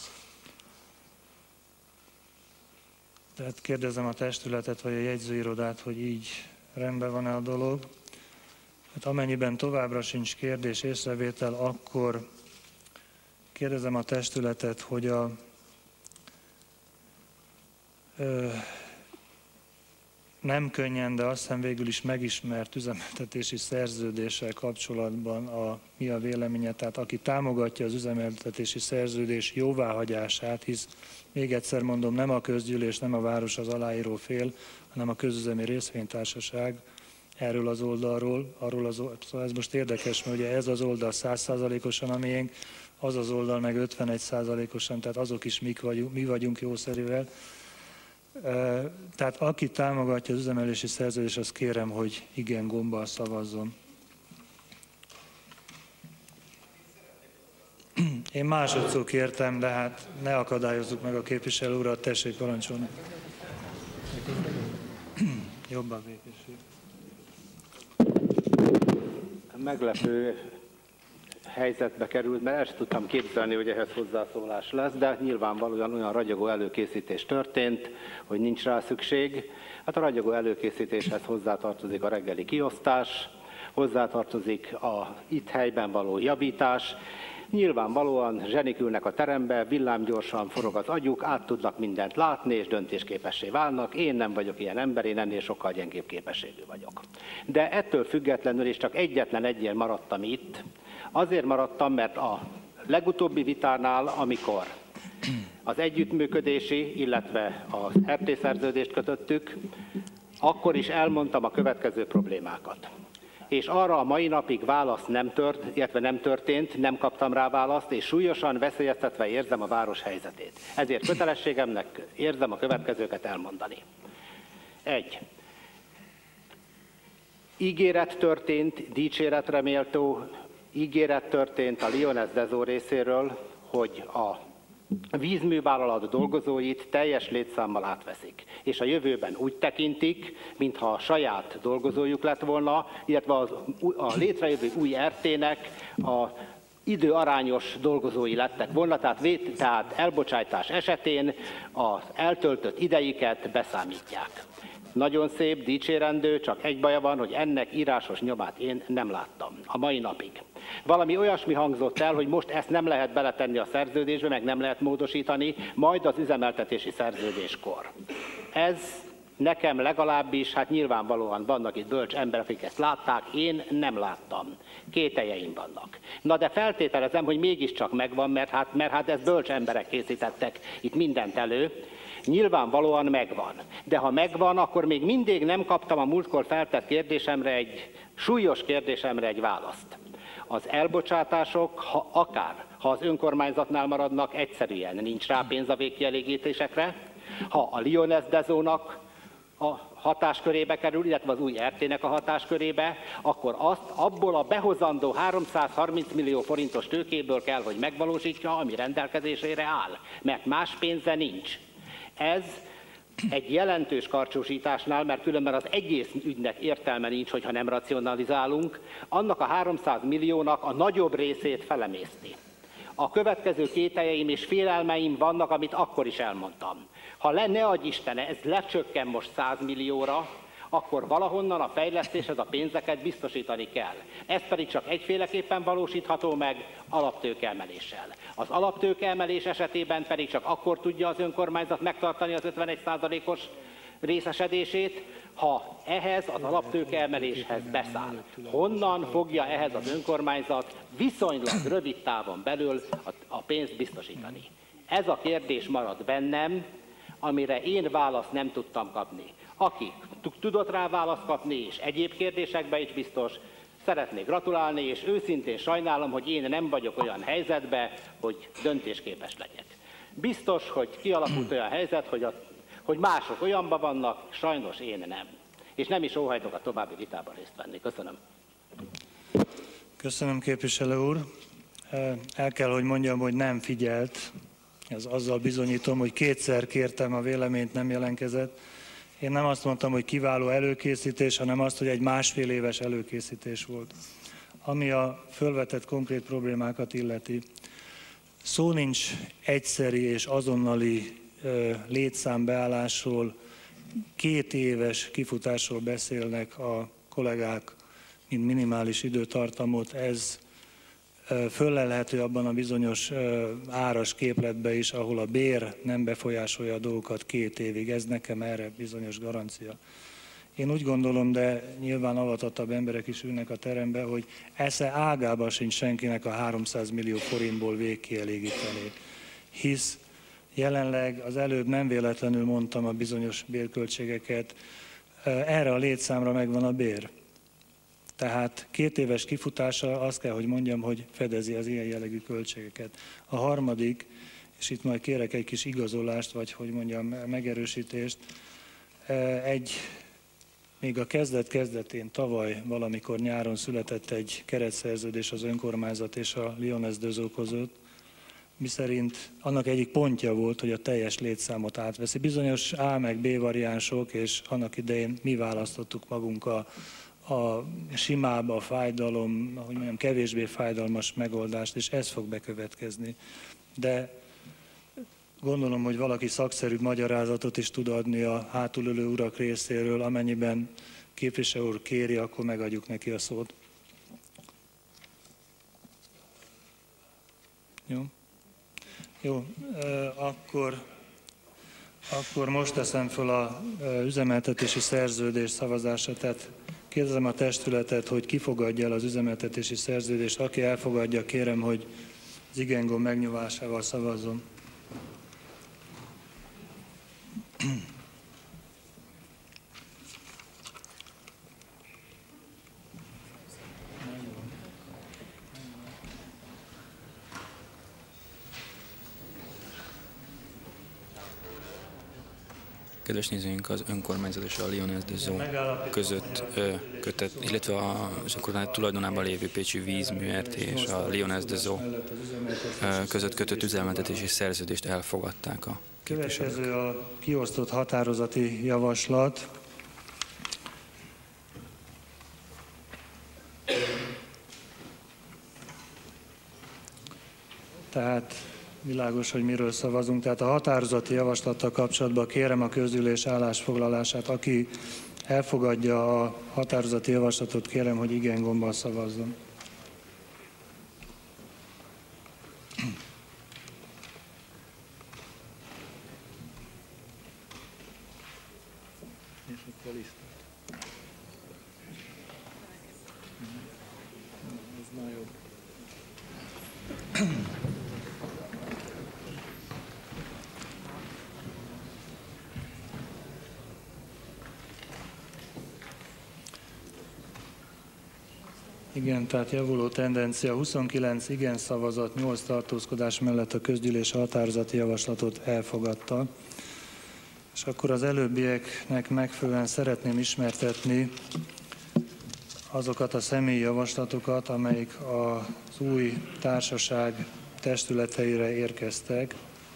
Tehát kérdezem a testületet vagy a jegyzőirodát, hogy így rendben van-e a dolog. Hát amennyiben továbbra sincs kérdés, észrevétel, akkor kérdezem a testületet, hogy a nem könnyen, de azt hiszem végül is megismert üzemeltetési szerződéssel kapcsolatban mi a véleménye, tehát aki támogatja az üzemeltetési szerződés jóváhagyását, hisz még egyszer mondom, nem a közgyűlés, nem a város az aláíró fél, hanem a közüzemi részvénytársaság erről az oldalról, szóval ez most érdekes, mert ugye ez az oldal 100%-osan a miénk, az az oldal meg 51%-osan, tehát azok is mi vagyunk jószerűvel. Tehát aki támogatja az üzemelési szerződést, azt kérem, hogy igen gombbal szavazzon. Én másodszor kértem, de hát ne akadályozzuk meg a képviselő urat, tessék parancsolni. Jobban végesség. Meglepő helyzetbe került, mert el sem tudtam képzelni, hogy ehhez hozzászólás lesz, de nyilvánvalóan olyan ragyogó előkészítés történt, hogy nincs rá szükség. Hát a ragyogó előkészítéshez hozzátartozik a reggeli kiosztás, hozzátartozik a itt helyben való javítás. Nyilvánvalóan zsenik ülnek a terembe, villámgyorsan forog az agyuk, át tudnak mindent látni, és döntésképessé válnak. Én nem vagyok ilyen ember, én ennél sokkal gyengébb képességű vagyok. De ettől függetlenül is csak egyetlen egyén maradtam itt. Azért maradtam, mert a legutóbbi vitánál, amikor az együttműködési, illetve az RT szerződést kötöttük, akkor is elmondtam a következő problémákat. És arra a mai napig válasz nem történt, nem kaptam rá választ, és súlyosan veszélyeztetve érzem a város helyzetét. Ezért kötelességemnek érzem a következőket elmondani. 1. Ígéret történt, dicséretre méltó ígéret történt a Lyoness Dezső részéről, hogy a vízművállalat dolgozóit teljes létszámmal átveszik. És a jövőben úgy tekintik, mintha a saját dolgozójuk lett volna, illetve a létrejövő új RT-nek a időarányos dolgozói lettek volna, tehát elbocsátás esetén az eltöltött ideiket beszámítják. Nagyon szép, dicsérendő, csak egy baja van, hogy ennek írásos nyomát én nem láttam a mai napig. Valami olyasmi hangzott el, hogy most ezt nem lehet beletenni a szerződésbe, meg nem lehet módosítani, majd az üzemeltetéskor szerződéskor. Ez nekem legalábbis, hát nyilvánvalóan vannak itt bölcs emberek, akik ezt látták, én nem láttam. Kételjeim vannak. Na de feltételezem, hogy mégiscsak megvan, mert hát ezt bölcs emberek készítettek itt mindent elő. Nyilvánvalóan megvan. De ha megvan, akkor még mindig nem kaptam a múltkor feltett kérdésemre, egy súlyos kérdésemre egy választ. Az elbocsátások, ha az önkormányzatnál maradnak, egyszerűen nincs rá pénz a végkielégítésekre. Ha a Lyoness Dezsőnak a hatáskörébe kerül, illetve az új RT-nek a hatáskörébe, akkor azt abból a behozandó 330 millió forintos tőkéből kell, hogy megvalósítja, ami rendelkezésére áll, mert más pénze nincs. Ez egy jelentős karcsúsításnál, mert különben az egész ügynek értelme nincs, hogyha nem racionalizálunk, annak a 300 milliónak a nagyobb részét felemészti. A következő kételjeim és félelmeim vannak, amit akkor is elmondtam. Ha ne adj Isten, ez lecsökken most 100 millióra, akkor valahonnan a fejlesztéshez a pénzeket biztosítani kell. Ez pedig csak egyféleképpen valósítható meg, alaptőkeemeléssel. Az alaptőkeemelés esetében pedig csak akkor tudja az önkormányzat megtartani az 51%-os részesedését, ha ehhez az alaptőkeemeléshez beszáll. Honnan fogja ehhez az önkormányzat viszonylag rövid távon belül a pénzt biztosítani? Ez a kérdés marad bennem, amire én választ nem tudtam kapni. Aki tudott rá választ kapni, és egyéb kérdésekben is biztos, szeretnék gratulálni, és őszintén sajnálom, hogy én nem vagyok olyan helyzetben, hogy döntésképes legyek. Biztos, hogy kialakult olyan helyzet, hogy mások olyanban vannak, sajnos én nem. És nem is óhajtok a további vitában részt venni. Köszönöm. Köszönöm, képviselő úr. El kell, hogy mondjam, hogy nem figyelt. Azzal bizonyítom, hogy kétszer kértem a véleményt, nem jelentkezett. Én nem azt mondtam, hogy kiváló előkészítés, hanem azt, hogy egy 1,5 éves előkészítés volt. Ami a fölvetett konkrét problémákat illeti, szó nincs egyszeri és azonnali létszámbeállásról, 2 éves kifutásról beszélnek a kollégák, mint minimális időtartamot. Ez föllelhető abban a bizonyos áras képletbe is, ahol a bér nem befolyásolja a dolgokat 2 évig. Ez nekem erre bizonyos garancia. Én úgy gondolom, de nyilván avatottabb emberek is ülnek a terembe, hogy esze ágában sincs senkinek a 300 millió forintból végkielégíteni. Hisz jelenleg az előbb nem véletlenül mondtam a bizonyos bérköltségeket, erre a létszámra megvan a bér. Tehát 2 éves kifutása, azt kell, hogy mondjam, hogy fedezi az ilyen jellegű költségeket. A harmadik, és itt majd kérek egy kis igazolást, vagy hogy mondjam, megerősítést, még a kezdet-kezdetén tavaly valamikor nyáron született egy keretszerződés az önkormányzat és a Lyoness Dezau között, miszerint annak egyik pontja volt, hogy a teljes létszámot átveszi. Bizonyos A meg B variánsok, és annak idején mi választottuk magunk a simább, a fájdalom, hogy mondjam, kevésbé fájdalmas megoldást, és ez fog bekövetkezni. De gondolom, hogy valaki szakszerűbb magyarázatot is tud adni a hátulülő urak részéről, amennyiben képviselő úr kéri, akkor megadjuk neki a szót. Jó, akkor most teszem föl az üzemeltetési szerződés szavazásra, tehát kérdezem a testületet, hogy ki fogadja el az üzemeltetési szerződést. Aki elfogadja, kérem, hogy az igen-gomb megnyomásával szavazzon. Kedves nézőink, az önkormányzat és a Lyoness Dezau között kötött, illetve az önkormányzat tulajdonában lévő Pécsi Vízműert és a Lyoness Dezau között kötött üzemeltetési szerződést elfogadták a képviselők. Következő a kiosztott határozati javaslat. Tehát világos, hogy miről szavazunk. Tehát a határozati javaslattal kapcsolatban kérem a közgyűlés állásfoglalását. Aki elfogadja a határozati javaslatot, kérem, hogy igen gombbal szavazzon. Igen, tehát javuló tendencia, 29 igen szavazat, 8 tartózkodás mellett a közgyűlés határozati javaslatot elfogadta. És akkor az előbbieknek megfelelően szeretném ismertetni azokat a személyi javaslatokat, amelyik az új társaság testületeire érkeztek.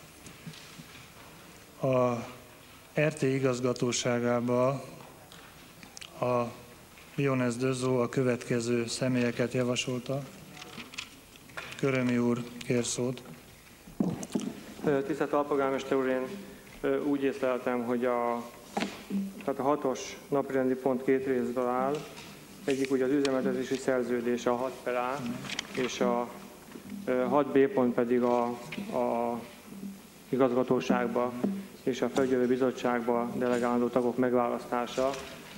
A RT igazgatóságába a Lyoness Dezau a következő személyeket javasolta. Körömi úr kér szót. Tisztelt Alpolgármester úr, én úgy észleltem, hogy a 6-os napirendi pont 2 részből áll. Egyik ugye az üzemeltetési szerződés, a 6/A, és a 6B pont pedig a igazgatóságba és a felügyelő bizottságba delegáló tagok megválasztása.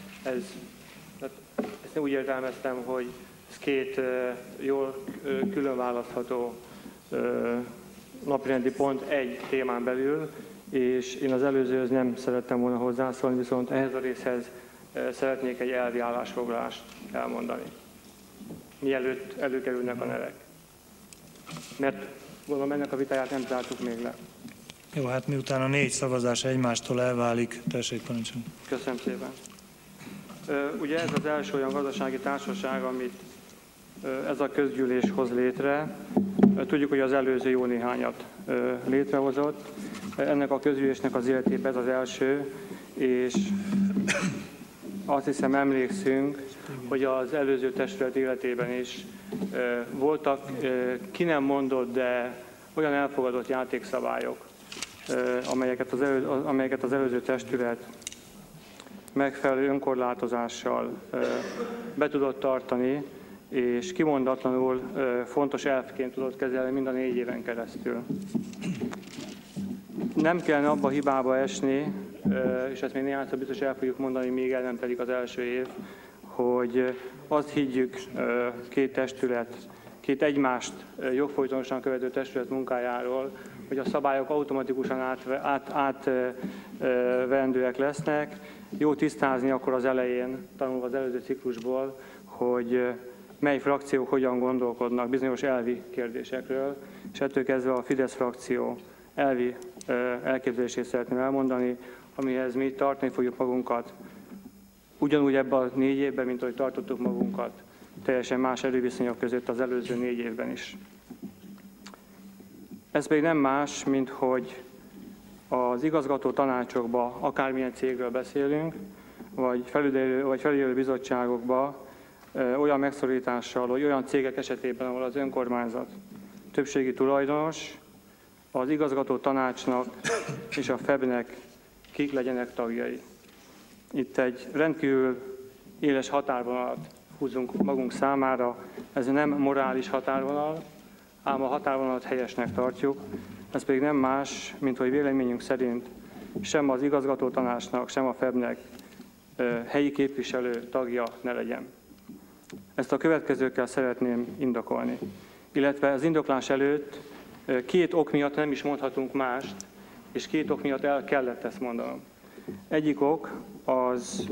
Ezt úgy értelmeztem, hogy ez 2 jól külön választható napirendi pont egy témán belül, és én az előzőhöz nem szerettem volna hozzászólni, viszont ehhez a részhez szeretnék egy elvi állásfoglalást elmondani, mielőtt előkerülnek a nevek. Mert gondolom ennek a vitáját nem zártuk még le. Jó, hát miután a 4 szavazás egymástól elválik, tessék parancsolni. Köszönöm szépen. Ugye ez az első olyan gazdasági társaság, amit ez a közgyűlés hoz létre. Tudjuk, hogy az előző jó néhányat létrehozott. Ennek a közgyűlésnek az életében ez az első, és azt hiszem emlékszünk, hogy az előző testület életében is voltak ki nem mondott, de olyan elfogadott játékszabályok, amelyeket az előző testület megfelelő önkorlátozással be tudott tartani, és kimondatlanul fontos elvként tudott kezelni mind a 4 éven keresztül. Nem kellene abba a hibába esni, és ezt még néhányszor biztos el fogjuk mondani, még el nem telik az első év, hogy azt higgyük két testület, két egymást jogfolytonosan követő testület munkájáról, hogy a szabályok automatikusan átvendőek lesznek. Jó tisztázni akkor az elején, tanulva az előző ciklusból, hogy mely frakciók hogyan gondolkodnak bizonyos elvi kérdésekről, és ettől kezdve a Fidesz frakció elvi elképzelését szeretném elmondani, amihez mi tartani fogjuk magunkat ugyanúgy ebben a 4 évben, mint ahogy tartottuk magunkat, teljesen más erőviszonyok között az előző 4 évben is. Ez pedig nem más, mint hogy az igazgató tanácsokban akármilyen cégről beszélünk, vagy felügyelő bizottságokban olyan megszorítással, hogy olyan cégek esetében, ahol az önkormányzat többségi tulajdonos, az igazgató tanácsnak és a FEB-nek kik legyenek tagjai. Itt egy rendkívül éles határvonalat húzunk magunk számára, ez nem morális határvonal, ám a határvonalat helyesnek tartjuk, ez pedig nem más, mint hogy véleményünk szerint sem az igazgató tanácsnak, sem a FEB-nek helyi képviselő tagja ne legyen. Ezt a következőkkel szeretném indokolni. Illetve az indoklás előtt 2 ok miatt nem is mondhatunk mást, és 2 ok miatt el kellett ezt mondanom. Egyik ok az,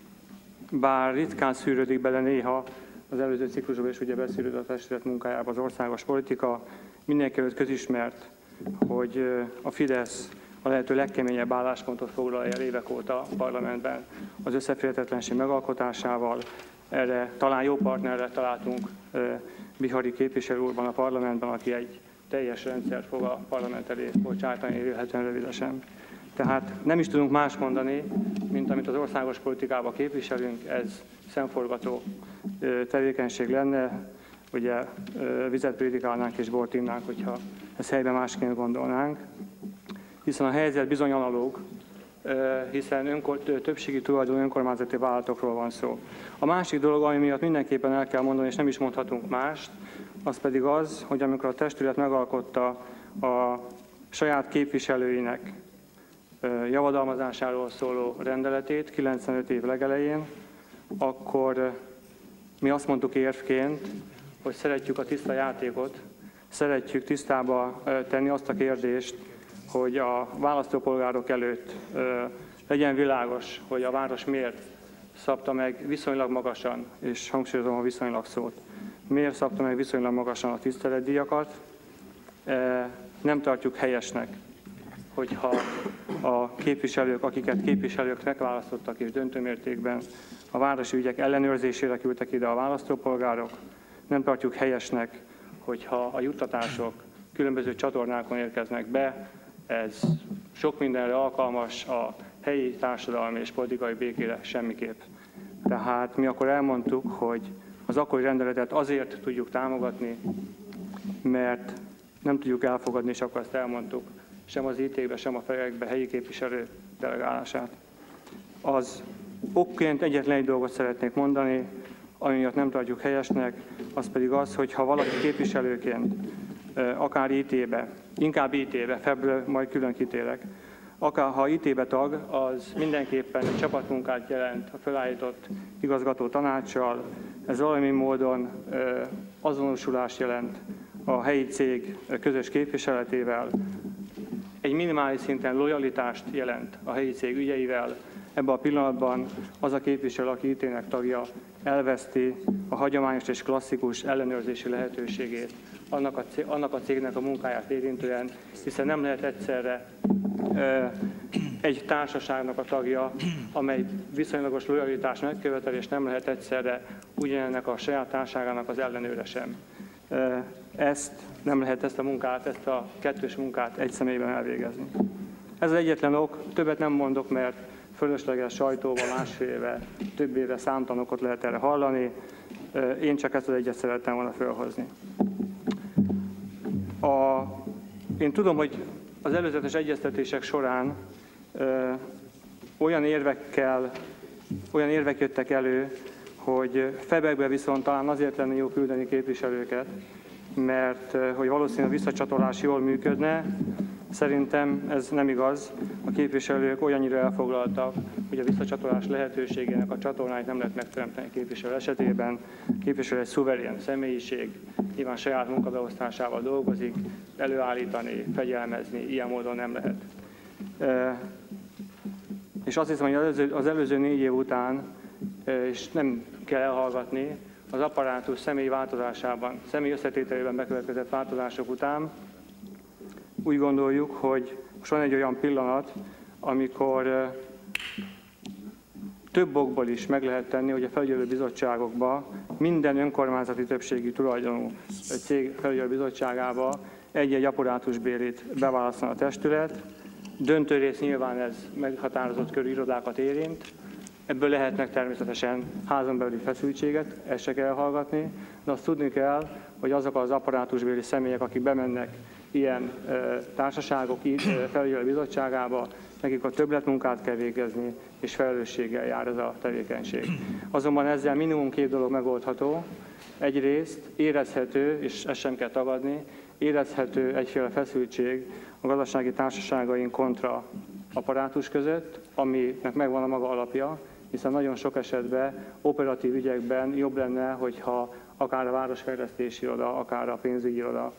bár ritkán szűrődik bele néha, az előző ciklusban is ugye beszűrőd a testület munkájába az országos politika, mindenkelőtt közismert, hogy a Fidesz a lehető legkeményebb álláspontot foglalja el évek óta a parlamentben az összeférhetetlenség megalkotásával. Erre talán jó partnerre találtunk Bihari képviselő úrban a parlamentben, aki egy teljes rendszert fog a parlament elé bocsátani élhetően rövidesen. Tehát nem is tudunk más mondani, mint amit az országos politikában képviselünk, ez szemforgató tevékenység lenne, ugye vizet prédikálnánk és bort innánk, hogyha ezt helyben másként gondolnánk. Hiszen a helyzet bizony analóg, hiszen többségi tulajdonú önkormányzati vállalatokról van szó. A másik dolog, ami miatt mindenképpen el kell mondani, és nem is mondhatunk mást, az pedig az, hogy amikor a testület megalkotta a saját képviselőinek javadalmazásáról szóló rendeletét 95 év legelején, akkor mi azt mondtuk érvként, hogy szeretjük a tiszta játékot, szeretjük tisztába tenni azt a kérdést, hogy a választópolgárok előtt legyen világos, hogy a város miért szabta meg viszonylag magasan, és hangsúlyozom a viszonylag szót, miért szabta meg viszonylag magasan a tiszteletdíjakat. Nem tartjuk helyesnek, hogyha a képviselők, akiket képviselőknek választottak és döntőmértékben a városi ügyek ellenőrzésére küldtek ide a választópolgárok, nem tartjuk helyesnek, hogyha a juttatások különböző csatornákon érkeznek be, ez sok mindenre alkalmas, a helyi társadalmi és politikai békére semmiképp. Tehát mi akkor elmondtuk, hogy az akkori rendeletet azért tudjuk támogatni, mert nem tudjuk elfogadni, és akkor ezt elmondtuk, sem az IT-be, sem a fejekbe helyi képviselő delegálását. Az okként egyetlen egy dolgot szeretnék mondani, ami miatt nem tartjuk helyesnek, az pedig az, hogy ha valaki képviselőként, akár IT-be, inkább IT-be, FEB-ről majd külön kitérek, akár ha IT-be tag, az mindenképpen egy csapatmunkát jelent a felállított igazgató tanácssal, ez valami módon azonosulást jelent a helyi cég közös képviseletével, egy minimális szinten lojalitást jelent a helyi cég ügyeivel. Ebben a pillanatban az a képviselő, aki IT-nek tagja, elveszti a hagyományos és klasszikus ellenőrzési lehetőségét annak a cégnek a munkáját érintően, hiszen nem lehet egyszerre egy társaságnak a tagja, amely viszonylagos lojalitást megkövetel, és nem lehet egyszerre ugyanennek a saját társaságának az ellenőre sem. Nem lehet ezt a munkát, ezt a kettős munkát egy személyben elvégezni. Ez az egyetlen ok, többet nem mondok, mert fölösleges sajtóban másfél éve, több éve számtalanokot lehet erre hallani. Én csak ezt az egyet szerettem volna felhozni. Én tudom, hogy az előzetes egyeztetések során olyan érvek jöttek elő, hogy Febekbe viszont talán azért lenne jó küldeni képviselőket, mert hogy valószínűleg a visszacsatolás jól működne. Szerintem ez nem igaz. A képviselők olyannyira elfoglaltak, hogy a visszacsatolás lehetőségének a csatornáit nem lehet megteremteni képviselő esetében. A képviselő egy szuverén személyiség, nyilván saját munkabeosztásával dolgozik, előállítani, fegyelmezni, ilyen módon nem lehet. És azt hiszem, hogy az előző 4 év után, és nem kell elhallgatni, az apparátus személy változásában, személy összetételében bekövetkezett változások után úgy gondoljuk, hogy most van egy olyan pillanat, amikor több okból is meg lehet tenni, hogy a felügyelőbizottságokba, minden önkormányzati többségű tulajdonú cég felügyelőbizottságába egy-egy apparátusbélit beválaszol a testület. Döntő rész nyilván ez meghatározott körű irodákat érint. Ebből lehetnek természetesen házon belüli feszültséget, ezt se kell hallgatni, de azt tudni kell, hogy azok az apparátusbéli személyek, akik bemennek ilyen társaságok felügyelő bizottságába, nekik a többletmunkát kell végezni, és felelősséggel jár ez a tevékenység. Azonban ezzel minimum 2 dolog megoldható. Egyrészt érezhető, és ezt sem kell tagadni, érezhető egyféle feszültség a gazdasági társaságaink kontra apparátus között, aminek megvan a maga alapja, hiszen nagyon sok esetben operatív ügyekben jobb lenne, hogyha akár a városfejlesztési iroda, akár a pénzügyi iroda,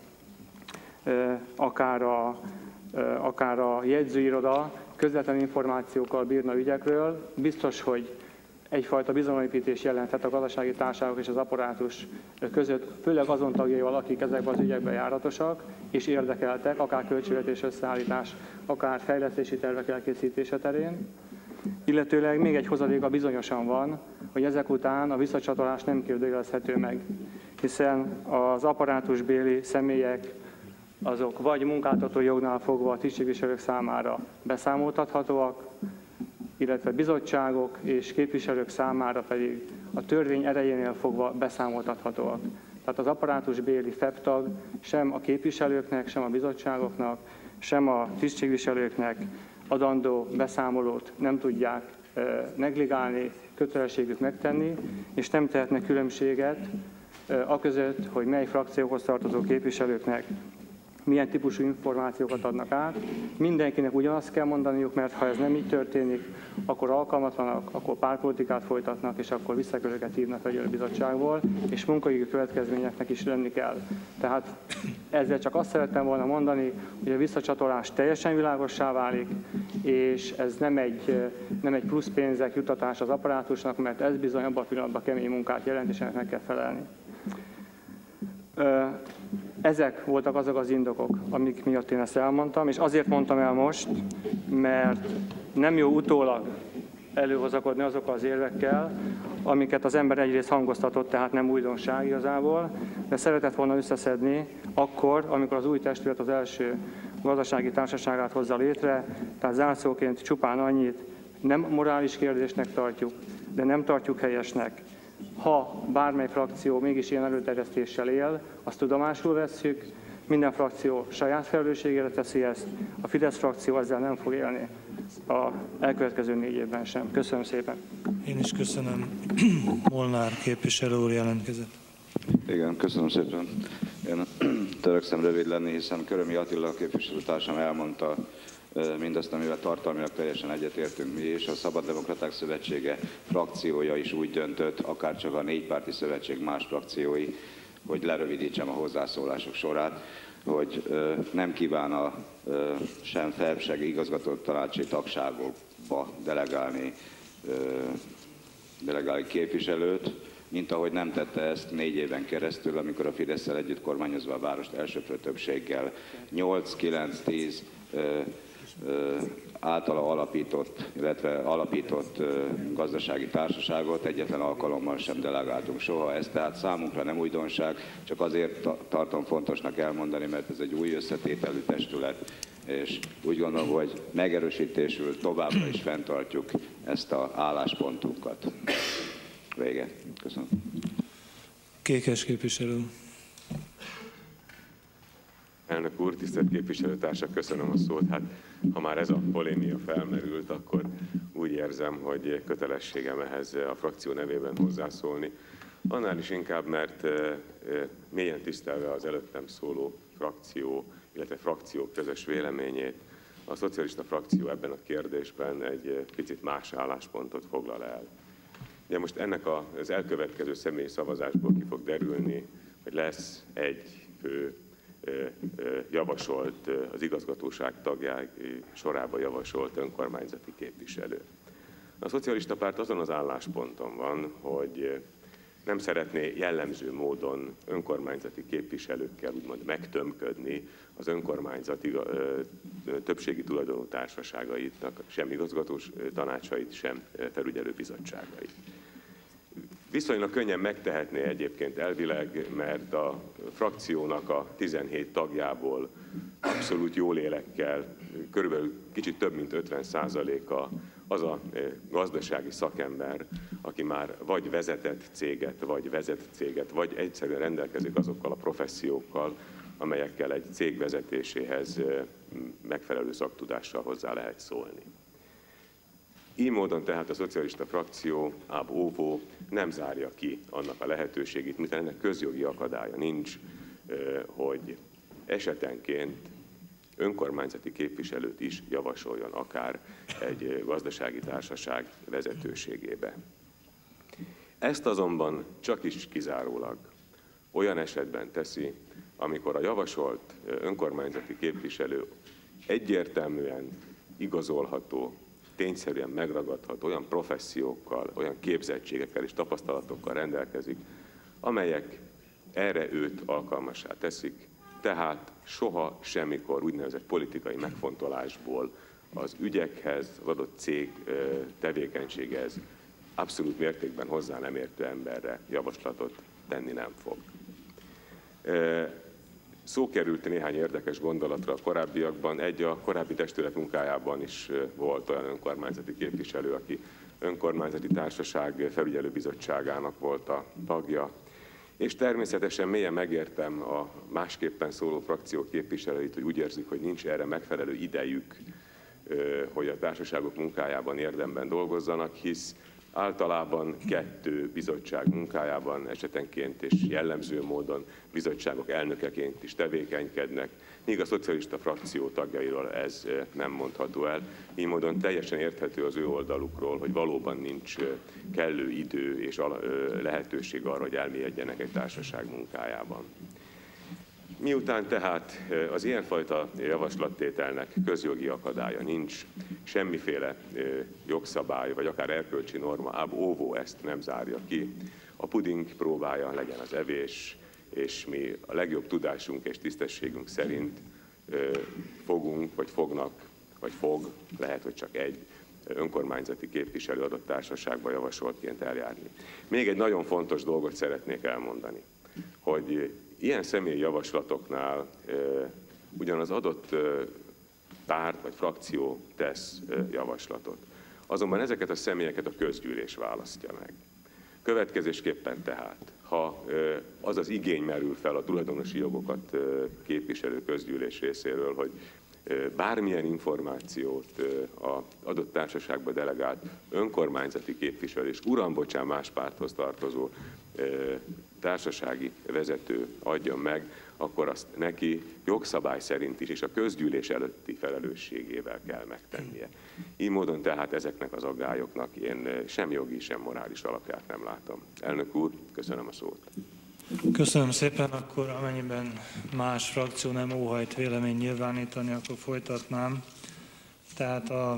akár a jegyzőiroda közvetlen információkkal bírna ügyekről. Biztos, hogy egyfajta bizalomépítés jelenthet a gazdasági társaságok és az apparátus között, főleg azon tagjaival, akik ezekben az ügyekben járatosak és érdekeltek, akár költségvetés összeállítás, akár fejlesztési tervek elkészítése terén. Illetőleg még egy hozadéka bizonyosan van, hogy ezek után a visszacsatolás nem kérdőjelezhető meg, hiszen az apparátusbéli személyek azok vagy munkáltatói jognál fogva a tisztségviselők számára beszámoltathatóak, illetve bizottságok és képviselők számára pedig a törvény erejénél fogva beszámoltathatóak. Tehát az apparátusbéli FEP-tag sem a képviselőknek, sem a bizottságoknak, sem a tisztségviselőknek adandó beszámolót nem tudják negligálni, kötelességük megtenni, és nem tehetnek különbséget aközött, hogy mely frakcióhoz tartozó képviselőknek milyen típusú információkat adnak át. Mindenkinek ugyanazt kell mondaniuk, mert ha ez nem így történik, akkor alkalmatlanak, akkor pártpolitikát folytatnak, és akkor visszaköröket hívnak a bizottságból, és munkaügyi következményeknek is lenni kell. Tehát ezzel csak azt szerettem volna mondani, hogy a visszacsatolás teljesen világossá válik, és ez nem egy plusz pénzek juttatás az apparátusnak, mert ez bizony abban a pillanatban kemény munkát jelent, és ennek meg kell felelni. Ezek voltak azok az indokok, amik miatt én ezt elmondtam, és azért mondtam el most, mert nem jó utólag előhozakodni azokkal az érvekkel, amiket az ember egyrészt hangoztatott, tehát nem újdonság igazából, de szeretett volna összeszedni akkor, amikor az új testület az első gazdasági társaságát hozza létre, tehát zárszóként csupán annyit, nem morális kérdésnek tartjuk, de nem tartjuk helyesnek. Ha bármely frakció mégis ilyen előterjesztéssel él, azt tudomásul vesszük, minden frakció saját felelősségére teszi ezt, a Fidesz frakció ezzel nem fog élni az elkövetkező 4 évben sem. Köszönöm szépen. Én is köszönöm. Molnár képviselő úr jelentkezett. Igen, köszönöm szépen. Én törekszem rövid lenni, hiszen Körömi Attila képviselőtársam elmondta mindazt, amivel tartalmilag teljesen egyetértünk mi, és a Szabaddemokraták Szövetsége frakciója is úgy döntött, akárcsak a Négypárti Szövetség más frakciói, hogy lerövidítsem a hozzászólások sorát, hogy nem kíván a sem FEP, sem igazgatótanácsi tagságokba delegálni képviselőt, mint ahogy nem tette ezt 4 éven keresztül, amikor a Fidesz-szel együtt kormányozva a várost elsőprő többséggel 8, 9, 10 általa alapított, illetve alapított gazdasági társaságot egyetlen alkalommal sem delegáltunk soha. Ez tehát számunkra nem újdonság, csak azért tartom fontosnak elmondani, mert ez egy új összetételű testület, és úgy gondolom, hogy megerősítésül továbbra is fenntartjuk ezt az álláspontunkat. Vége. Köszönöm. Kékes képviselő. Elnök úr, tisztelt képviselőtársak, köszönöm a szót. Hát, ha már ez a polémia felmerült, akkor úgy érzem, hogy kötelességem ehhez a frakció nevében hozzászólni. Annál is inkább, mert mélyen tisztelve az előttem szóló frakció, illetve frakciók közös véleményét, a szocialista frakció ebben a kérdésben egy picit más álláspontot foglal el. Ugye most ennek az elkövetkező személyi szavazásból ki fog derülni, hogy lesz egy fő javasolt, az igazgatóság tagjai sorába javasolt önkormányzati képviselő. A szocialista párt azon az állásponton van, hogy nem szeretné jellemző módon önkormányzati képviselőkkel úgymond megtömködni az önkormányzati többségi tulajdonú társaságainak sem igazgatós tanácsait, sem felügyelőbizottságait. Viszonylag könnyen megtehetné egyébként elvileg, mert a frakciónak a 17 tagjából abszolút jó lélekkel, körülbelül kicsit több mint 50%-a az a gazdasági szakember, aki már vagy vezetett céget, vagy egyszerűen rendelkezik azokkal a professziókkal, amelyekkel egy cég vezetéséhez megfelelő szaktudással hozzá lehet szólni. Így módon tehát a szocialista frakció ab óvó nem zárja ki annak a lehetőségét, mivel ennek közjogi akadálya nincs, hogy esetenként önkormányzati képviselőt is javasoljon akár egy gazdasági társaság vezetőségébe. Ezt azonban csak is kizárólag olyan esetben teszi, amikor a javasolt önkormányzati képviselő egyértelműen igazolható, tényszerűen megragadható olyan professziókkal, olyan képzettségekkel és tapasztalatokkal rendelkezik, amelyek erre őt alkalmassá teszik, tehát soha semmikor úgynevezett politikai megfontolásból az ügyekhez, az adott cég tevékenységhez abszolút mértékben hozzá nem értő emberre javaslatot tenni nem fog. Szó került néhány érdekes gondolatra a korábbiakban. A korábbi testület munkájában is volt olyan önkormányzati képviselő, aki önkormányzati társaság felügyelőbizottságának volt a tagja. És természetesen mélyen megértem a másképpen szóló frakció képviselőit, hogy úgy érzik, hogy nincs erre megfelelő idejük, hogy a társaságok munkájában érdemben dolgozzanak, hisz általában 2 bizottság munkájában esetenként és jellemző módon bizottságok elnökeként is tevékenykednek, míg a szocialista frakció tagjairól ez nem mondható el. Így módon teljesen érthető az ő oldalukról, hogy valóban nincs kellő idő és lehetőség arra, hogy elmélyedjenek egy társaság munkájában. Miután tehát az ilyenfajta javaslattételnek közjogi akadálya nincs, semmiféle jogszabály, vagy akár erkölcsi norma, ab óvó ezt nem zárja ki. A puding próbája legyen az evés, és mi a legjobb tudásunk és tisztességünk szerint fogunk, vagy fognak, vagy fog, lehet, hogy csak egy önkormányzati képviselő adott társaságba javasoltként eljárni. Még egy nagyon fontos dolgot szeretnék elmondani, hogy ilyen személyi javaslatoknál ugyan az adott párt vagy frakció tesz javaslatot. Azonban ezeket a személyeket a közgyűlés választja meg. Következésképpen tehát, ha az az igény merül fel a tulajdonosi jogokat képviselő közgyűlés részéről, hogy bármilyen információt az adott társaságba delegált önkormányzati képviselő és bocsán, más párthoz tartozó társasági vezető adjon meg, akkor azt neki jogszabály szerint is és a közgyűlés előtti felelősségével kell megtennie. Így módon tehát ezeknek az aggályoknak én sem jogi, sem morális alapját nem látom. Elnök úr, köszönöm a szót. Köszönöm szépen, akkor amennyiben más frakció nem óhajt vélemény nyilvánítani, akkor folytatnám. Tehát a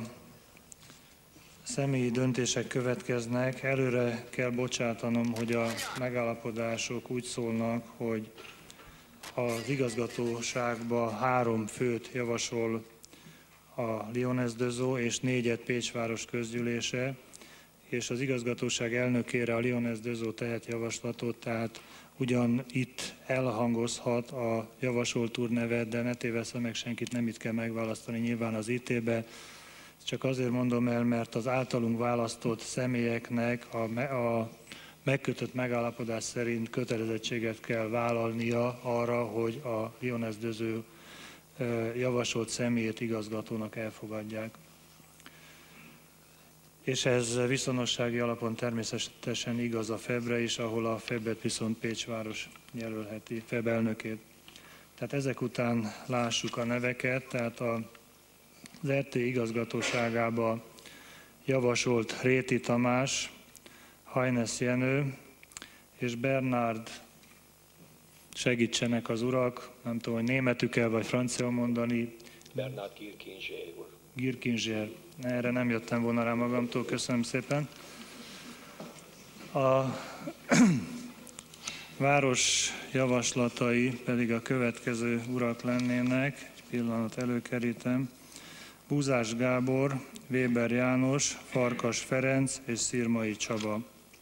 személyi döntések következnek. Előre kell bocsátanom, hogy a megállapodások úgy szólnak, hogy az igazgatóságba 3 főt javasol a Lyonès Dezau és 4-et Pécs város közgyűlése, és az igazgatóság elnökére a Lyonès Dezau tehet javaslatot, tehát ugyan itt elhangozhat a javasolt úr neve, de ne tévessze meg senkit, nem itt kell megválasztani nyilván az IT-be. Csak azért mondom el, mert az általunk választott személyeknek a megkötött megállapodás szerint kötelezettséget kell vállalnia arra, hogy a Lyonès Dezau javasolt személyét igazgatónak elfogadják. És ez viszonossági alapon természetesen igaz a FEB-re is, ahol a FEB-et viszont Pécs város jelölheti, FEB elnökét. Tehát ezek után lássuk a neveket, tehát az RT igazgatóságába javasolt Réti Tamás, Hajnesz Jenő és Bernard, segítsenek az urak, nem tudom, hogy németül kell vagy francia mondani. Bernard Girkinger úr. Girkinger. Erre nem jöttem volna rá magamtól, köszönöm szépen. A város javaslatai pedig a következő urak lennének, egy pillanat előkerítem. Búzás Gábor, Weber János, Farkas Ferenc és Szirmai Csaba.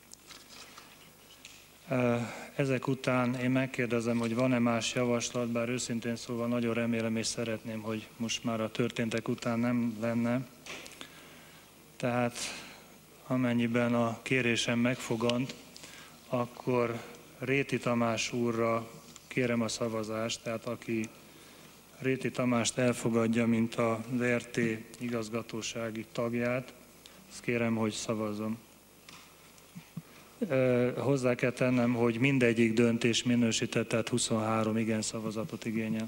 Ezek után én megkérdezem, hogy van-e más javaslat, bár őszintén szóval nagyon remélem és szeretném, hogy most már a történtek után nem lenne. Tehát amennyiben a kérésem megfogant, akkor Réti Tamás úrra kérem a szavazást, tehát aki Réti Tamást elfogadja, mint az RT igazgatósági tagját, azt kérem, hogy szavazzon. Hozzá kell tennem, hogy mindegyik döntés minősített, tehát 23 igen szavazatot igényel.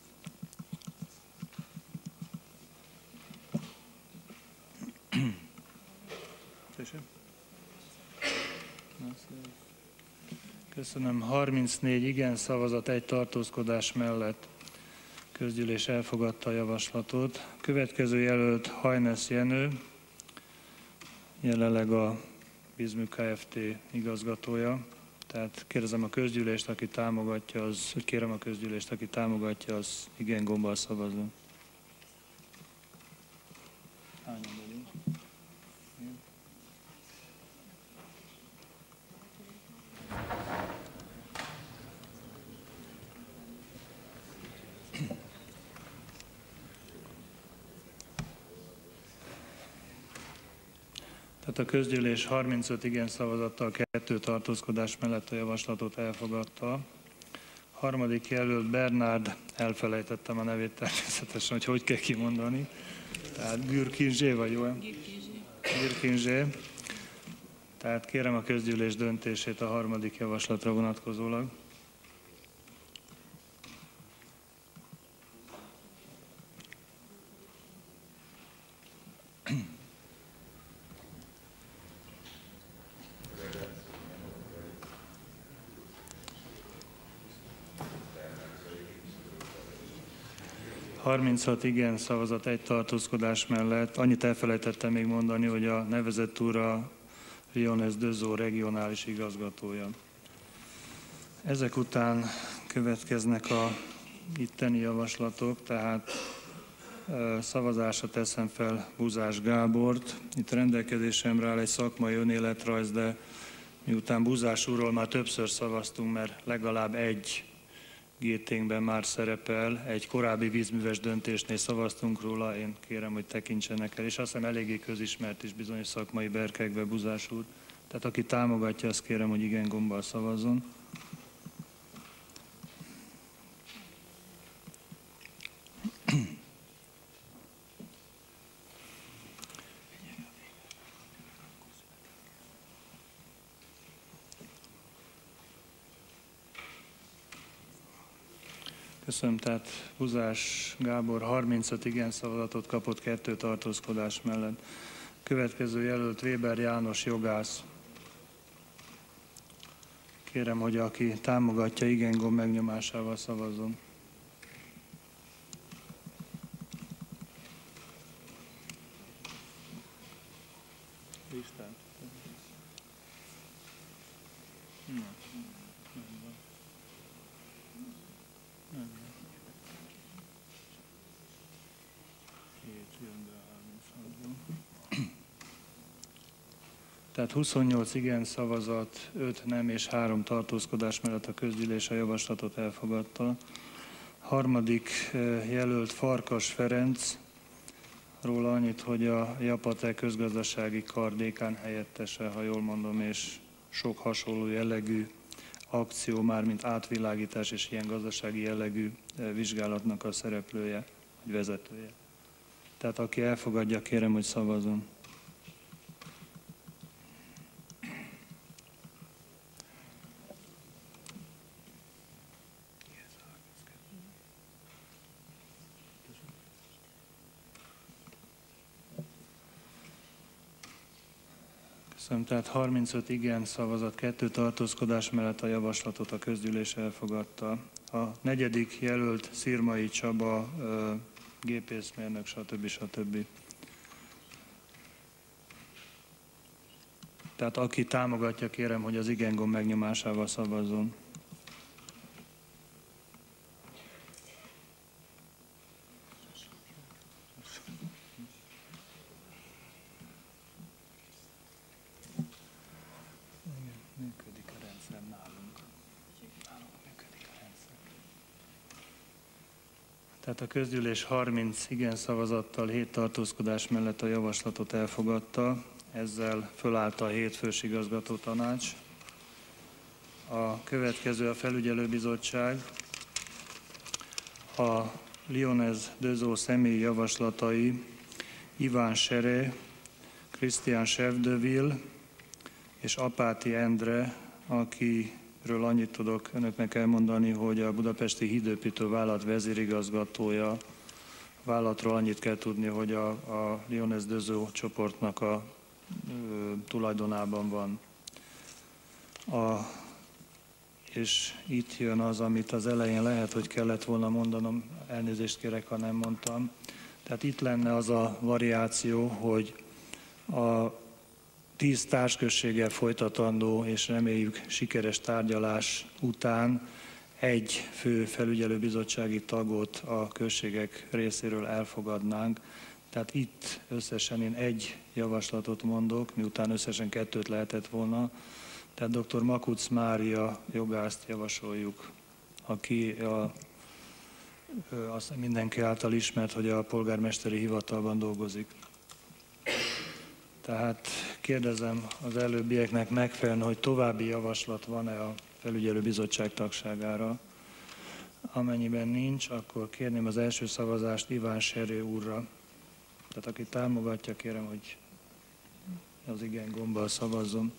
Köszönöm. 34 igen szavazat, egy tartózkodás mellett közgyűlés elfogadta a javaslatot. Következő jelölt Hajnesz Jenő, jelenleg a Bizmű Kft. Igazgatója. Tehát kérdezem a közgyűlést, aki támogatja, kérem a közgyűlést, aki támogatja, az igen gombbal szavazzon. Tehát a közgyűlés 35 igen szavazattal, 2 tartózkodás mellett a javaslatot elfogadta. Harmadik jelölt Bernard, elfelejtettem a nevét természetesen, hogy kell kimondani. Tehát Girkinger vagy jó? Girkinger. Tehát kérem a közgyűlés döntését a harmadik javaslatra vonatkozólag. ...36 igen szavazat, egy tartózkodás mellett. Annyit elfelejtettem még mondani, hogy a nevezett úr a Lyonès Dezau regionális igazgatója. Ezek után következnek a itteni javaslatok, tehát szavazásra teszem fel Búzás Gábort. Itt rendelkezésemre áll egy szakmai önéletrajz, de miután Búzás úrról már többször szavaztunk, mert legalább egy GT-nkben már szerepel, egy korábbi vízműves döntésnél szavaztunk róla, én kérem, hogy tekintsenek el, és azt hiszem eléggé közismert is bizonyos szakmai berkekbe Búzás úr. Tehát aki támogatja, azt kérem, hogy igen gombbal szavazzon. Köszönöm, tehát Búzás Gábor 35 igen szavazatot kapott 2 tartózkodás mellett. Következő jelölt Weber János jogász. Kérem, hogy aki támogatja, igen gomb megnyomásával szavazzon. Tehát 28 igen szavazat, 5 nem és 3 tartózkodás mellett a közgyűlés a javaslatot elfogadta. Harmadik jelölt Farkas Ferenc, róla annyit, hogy a Japate közgazdasági kar dékán helyettese, ha jól mondom, és sok hasonló jellegű akció, mármint átvilágítás és ilyen gazdasági jellegű vizsgálatnak a szereplője, vagy vezetője. Tehát aki elfogadja, kérem, hogy szavazzon. Köszönöm, tehát 35 igen szavazat, 2 tartózkodás mellett a javaslatot a közgyűlés elfogadta. A negyedik jelölt Szirmai Csaba, gépészmérnök, stb. Tehát aki támogatja, kérem, hogy az igen gomb megnyomásával szavazzon. Működik a rendszer nálunk. Működik a rendszer. Tehát a közgyűlés 30 igen szavazattal, 7 tartózkodás mellett a javaslatot elfogadta. Ezzel fölállt a 7 fős igazgatótanács. A következő a felügyelőbizottság. A Lyonez Dözó személyi javaslatai Iván Seré, Christian Chefdeville és Apáti Endre, akiről annyit tudok önöknek elmondani, hogy a budapesti hídépítő vállalat vezérigazgatója. A vállalatról annyit kell tudni, hogy a Lyonez Dözó csoportnak a tulajdonában van. És itt jön az, amit az elején lehet, hogy kellett volna mondanom, elnézést kérek, ha nem mondtam. Tehát itt lenne az a variáció, hogy a 10 társközséggel folytatandó és reméljük sikeres tárgyalás után egy fő felügyelőbizottsági tagot a községek részéről elfogadnánk. Tehát itt összesen én egy javaslatot mondok, miután összesen 2 lehetett volna. Tehát dr. Makuc Mária jogászt javasoljuk, aki azt mindenki által ismert, hogy a polgármesteri hivatalban dolgozik. Tehát kérdezem az előbbieknek megfelelően, hogy további javaslat van-e a felügyelőbizottság tagságára. Amennyiben nincs, akkor kérném az első szavazást Iván Seré úrra. Tehát aki támogatja, kérem, hogy az igen gombbal szavazzon.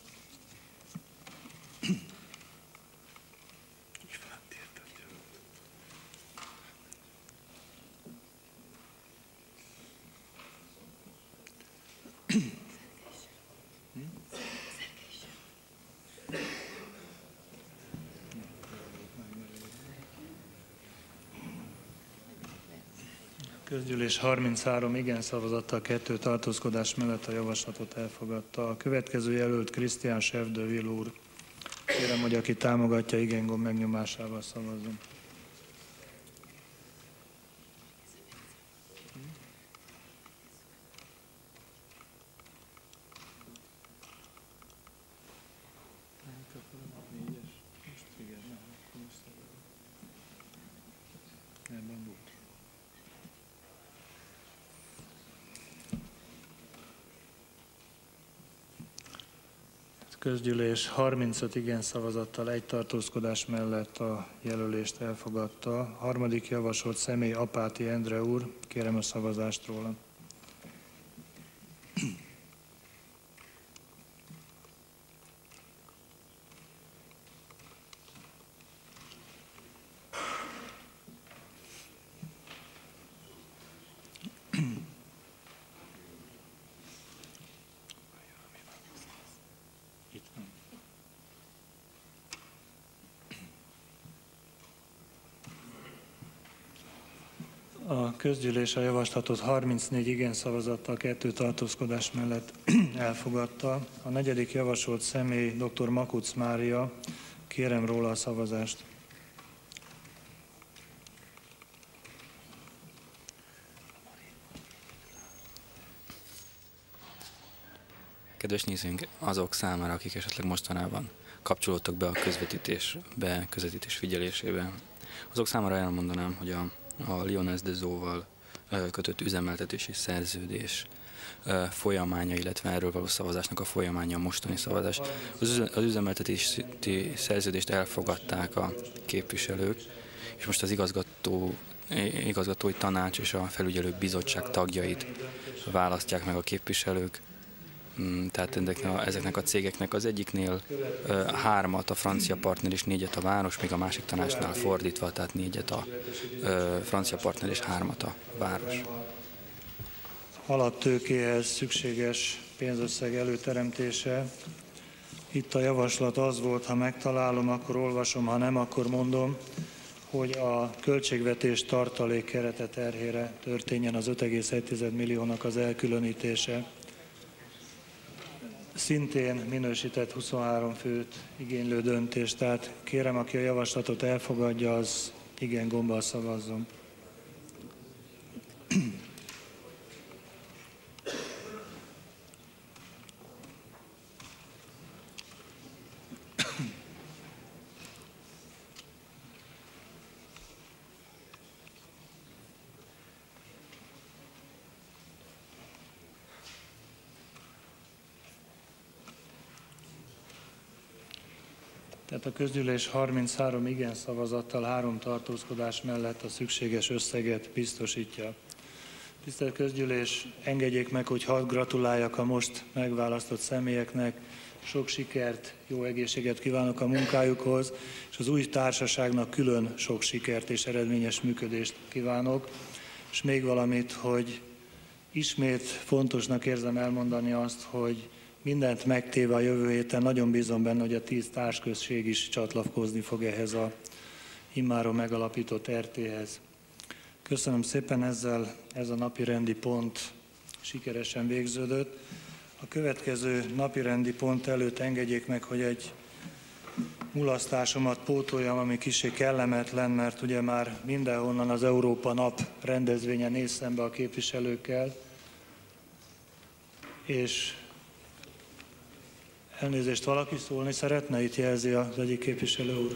Közgyűlés 33 igen szavazattal, 2 tartózkodás mellett a javaslatot elfogadta. A következő jelölt Christian Chefdeville úr. Kérem, hogy aki támogatja, igen gomb megnyomásával szavazzon. Közgyűlés 35 igen szavazattal, 1 tartózkodás mellett a jelölést elfogadta. Harmadik javasolt személy Apáti Endre úr. Kérem a szavazást róla. A közgyűlés a javaslatot 34 igen szavazattal, 2 tartózkodás mellett elfogadta. A negyedik javasolt személy dr. Makuc Mária. Kérem róla a szavazást. Kedves nézőink, azok számára, akik esetleg mostanában kapcsolódtak be a közvetítés figyelésébe, azok számára elmondanám, hogy a Lyoness Deso-val kötött üzemeltetési szerződés folyamánya, illetve erről való szavazásnak a folyamánya a mostani szavazás. Az üzemeltetési szerződést elfogadták a képviselők, és most az igazgatói tanács és a felügyelő bizottság tagjait választják meg a képviselők. Tehát ezeknek a cégeknek az egyiknél 3-at a francia partner és 4-et a város, míg a másik tanácsnál fordítva, tehát 4-et a francia partner és 3-at a város. Alaptőkéhez szükséges pénzösszeg előteremtése. Itt a javaslat az volt, ha megtalálom, akkor olvasom, ha nem, akkor mondom, hogy a költségvetés tartalék kerete terhére történjen az 5,1 milliónak az elkülönítése. Szintén minősített 23 főt igénylő döntés, tehát kérem, aki a javaslatot elfogadja, az igen gombbal szavazzon. Tehát a közgyűlés 33 igen szavazattal, 3 tartózkodás mellett a szükséges összeget biztosítja. Tisztelt közgyűlés, engedjék meg, hogy hadd gratuláljak a most megválasztott személyeknek, sok sikert, jó egészséget kívánok a munkájukhoz, és az új társaságnak külön sok sikert és eredményes működést kívánok. És még valamit, hogy ismét fontosnak érzem elmondani azt, hogy mindent megtéve a jövő héten nagyon bízom benne, hogy a 10 társközség is csatlakozni fog ehhez a immáron megalapított RT-hez. Köszönöm szépen, ezzel ez a napirendi pont sikeresen végződött. A következő napirendi pont előtt engedjék meg, hogy egy mulasztásomat pótoljam, ami kicsi kellemetlen, mert ugye már mindenhonnan az Európa Nap rendezvénye néz szembe a képviselőkkel, és elnézést, valaki szólni szeretne? Itt jelzi az egyik képviselő úr.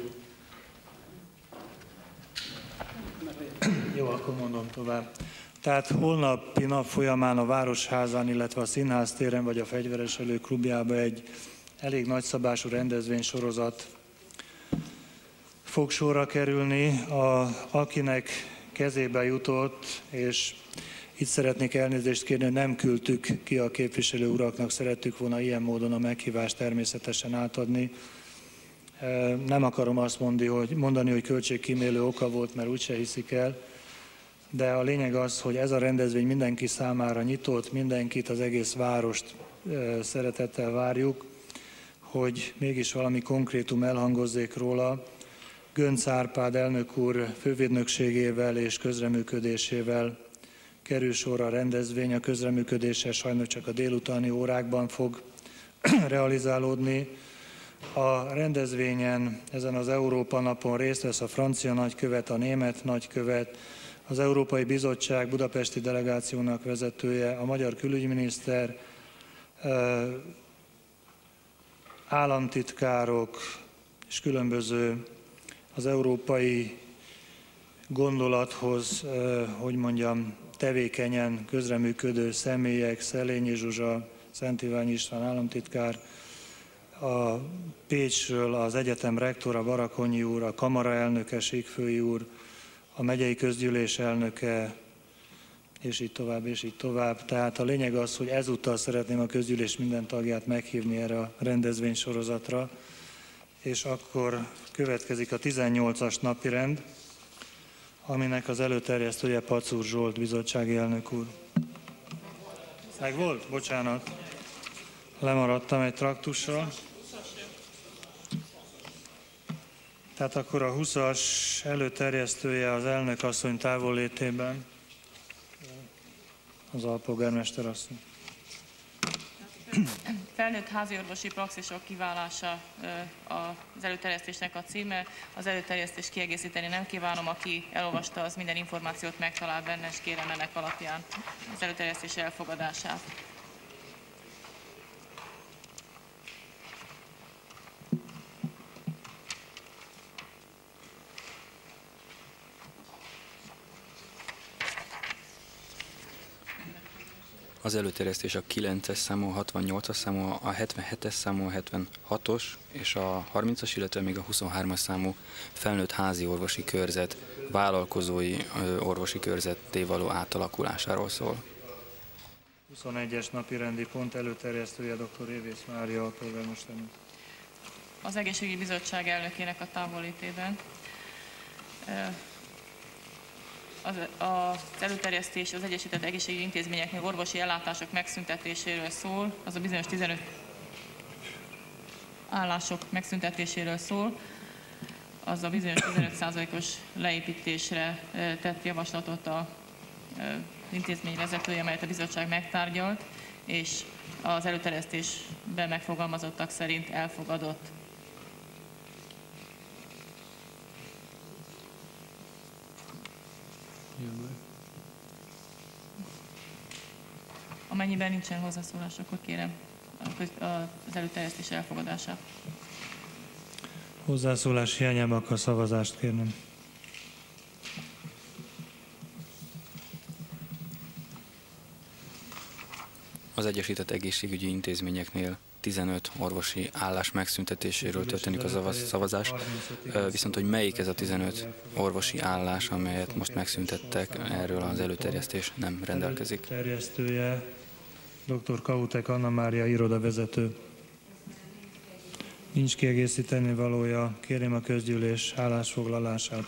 Jó, akkor mondom tovább. Tehát holnapi nap folyamán a Városházán, illetve a Színház téren vagy a Fegyvereselő klubjában egy elég nagyszabású rendezvénysorozat fog sorra kerülni. Akinek kezébe jutott, és itt szeretnék elnézést kérni, hogy nem küldtük ki a képviselő uraknak, szerettük volna ilyen módon a meghívást természetesen átadni. Nem akarom azt mondani, hogy költségkímélő oka volt, mert úgyse hiszik el, de a lényeg az, hogy ez a rendezvény mindenki számára nyitott, mindenkit, az egész várost szeretettel várjuk, hogy mégis valami konkrétum elhangozzék róla. Göncz Árpád elnök úr fővédnökségével és közreműködésével kerül sorra a rendezvény, a közreműködése sajnos csak a délutáni órákban fog realizálódni. A rendezvényen, ezen az Európa Napon részt vesz a francia nagykövet, a német nagykövet, az Európai Bizottság budapesti delegációnak vezetője, a magyar külügyminiszter, államtitkárok és különböző az európai gondolathoz, tevékenyen közreműködő személyek, Szelényi Zsuzsa, Szent Iványi István államtitkár, a Pécsről az egyetem rektora, Barakonyi úr, a kamara elnöke, Síkfői úr, a megyei közgyűlés elnöke, és így tovább, és így tovább. Tehát a lényeg az, hogy ezúttal szeretném a közgyűlés minden tagját meghívni erre a rendezvénysorozatra, és akkor következik a 18-as napirend, aminek az előterjesztője Pacúr Zsolt bizottsági elnök úr. Meg volt? Bocsánat. Lemaradtam egy traktussal. Tehát akkor a 20-as előterjesztője az elnök asszony távollétében, az alpolgármester asszony. Felnőtt háziorvosi praxisok kiválása az előterjesztésnek a címe. Az előterjesztést kiegészíteni nem kívánom, aki elolvasta, az minden információt megtalál benne, és kérem ennek alapján az előterjesztés elfogadását. Az előterjesztés a 9-es számú, a 68-as számú, a 77-es számú, a 76-os és a 30-as, illetve még a 23-as számú felnőtt házi orvosi körzet vállalkozói orvosi körzetté való átalakulásáról szól. 21-es napi rendi pont előterjesztője dr. Révész Mária, polgármester. Az Egészségügyi Bizottság elnökének a távollétében. Az előterjesztés az Egyesített Egészségügyi Intézményeknél orvosi ellátások megszüntetéséről szól, az a bizonyos 15 állások megszüntetéséről szól, az a bizonyos 15%-os leépítésre tett javaslatot az intézmény vezetője, amelyet a bizottság megtárgyalt, és az előterjesztésben megfogalmazottak szerint elfogadott. Amennyiben nincsen hozzászólás, akkor kérem az előterjesztés elfogadását. Hozzászólás hiányában a szavazást kérnem. Az Egyesített Egészségügyi Intézményeknél 15 orvosi állás megszüntetéséről történik a szavazás, viszont hogy melyik ez a 15 orvosi állás, amelyet most megszüntettek, erről az előterjesztés nem rendelkezik. Terjesztője dr. Kautek Anna Mária, irodavezető. Nincs kiegészíteni valója, kérem a közgyűlés állásfoglalását.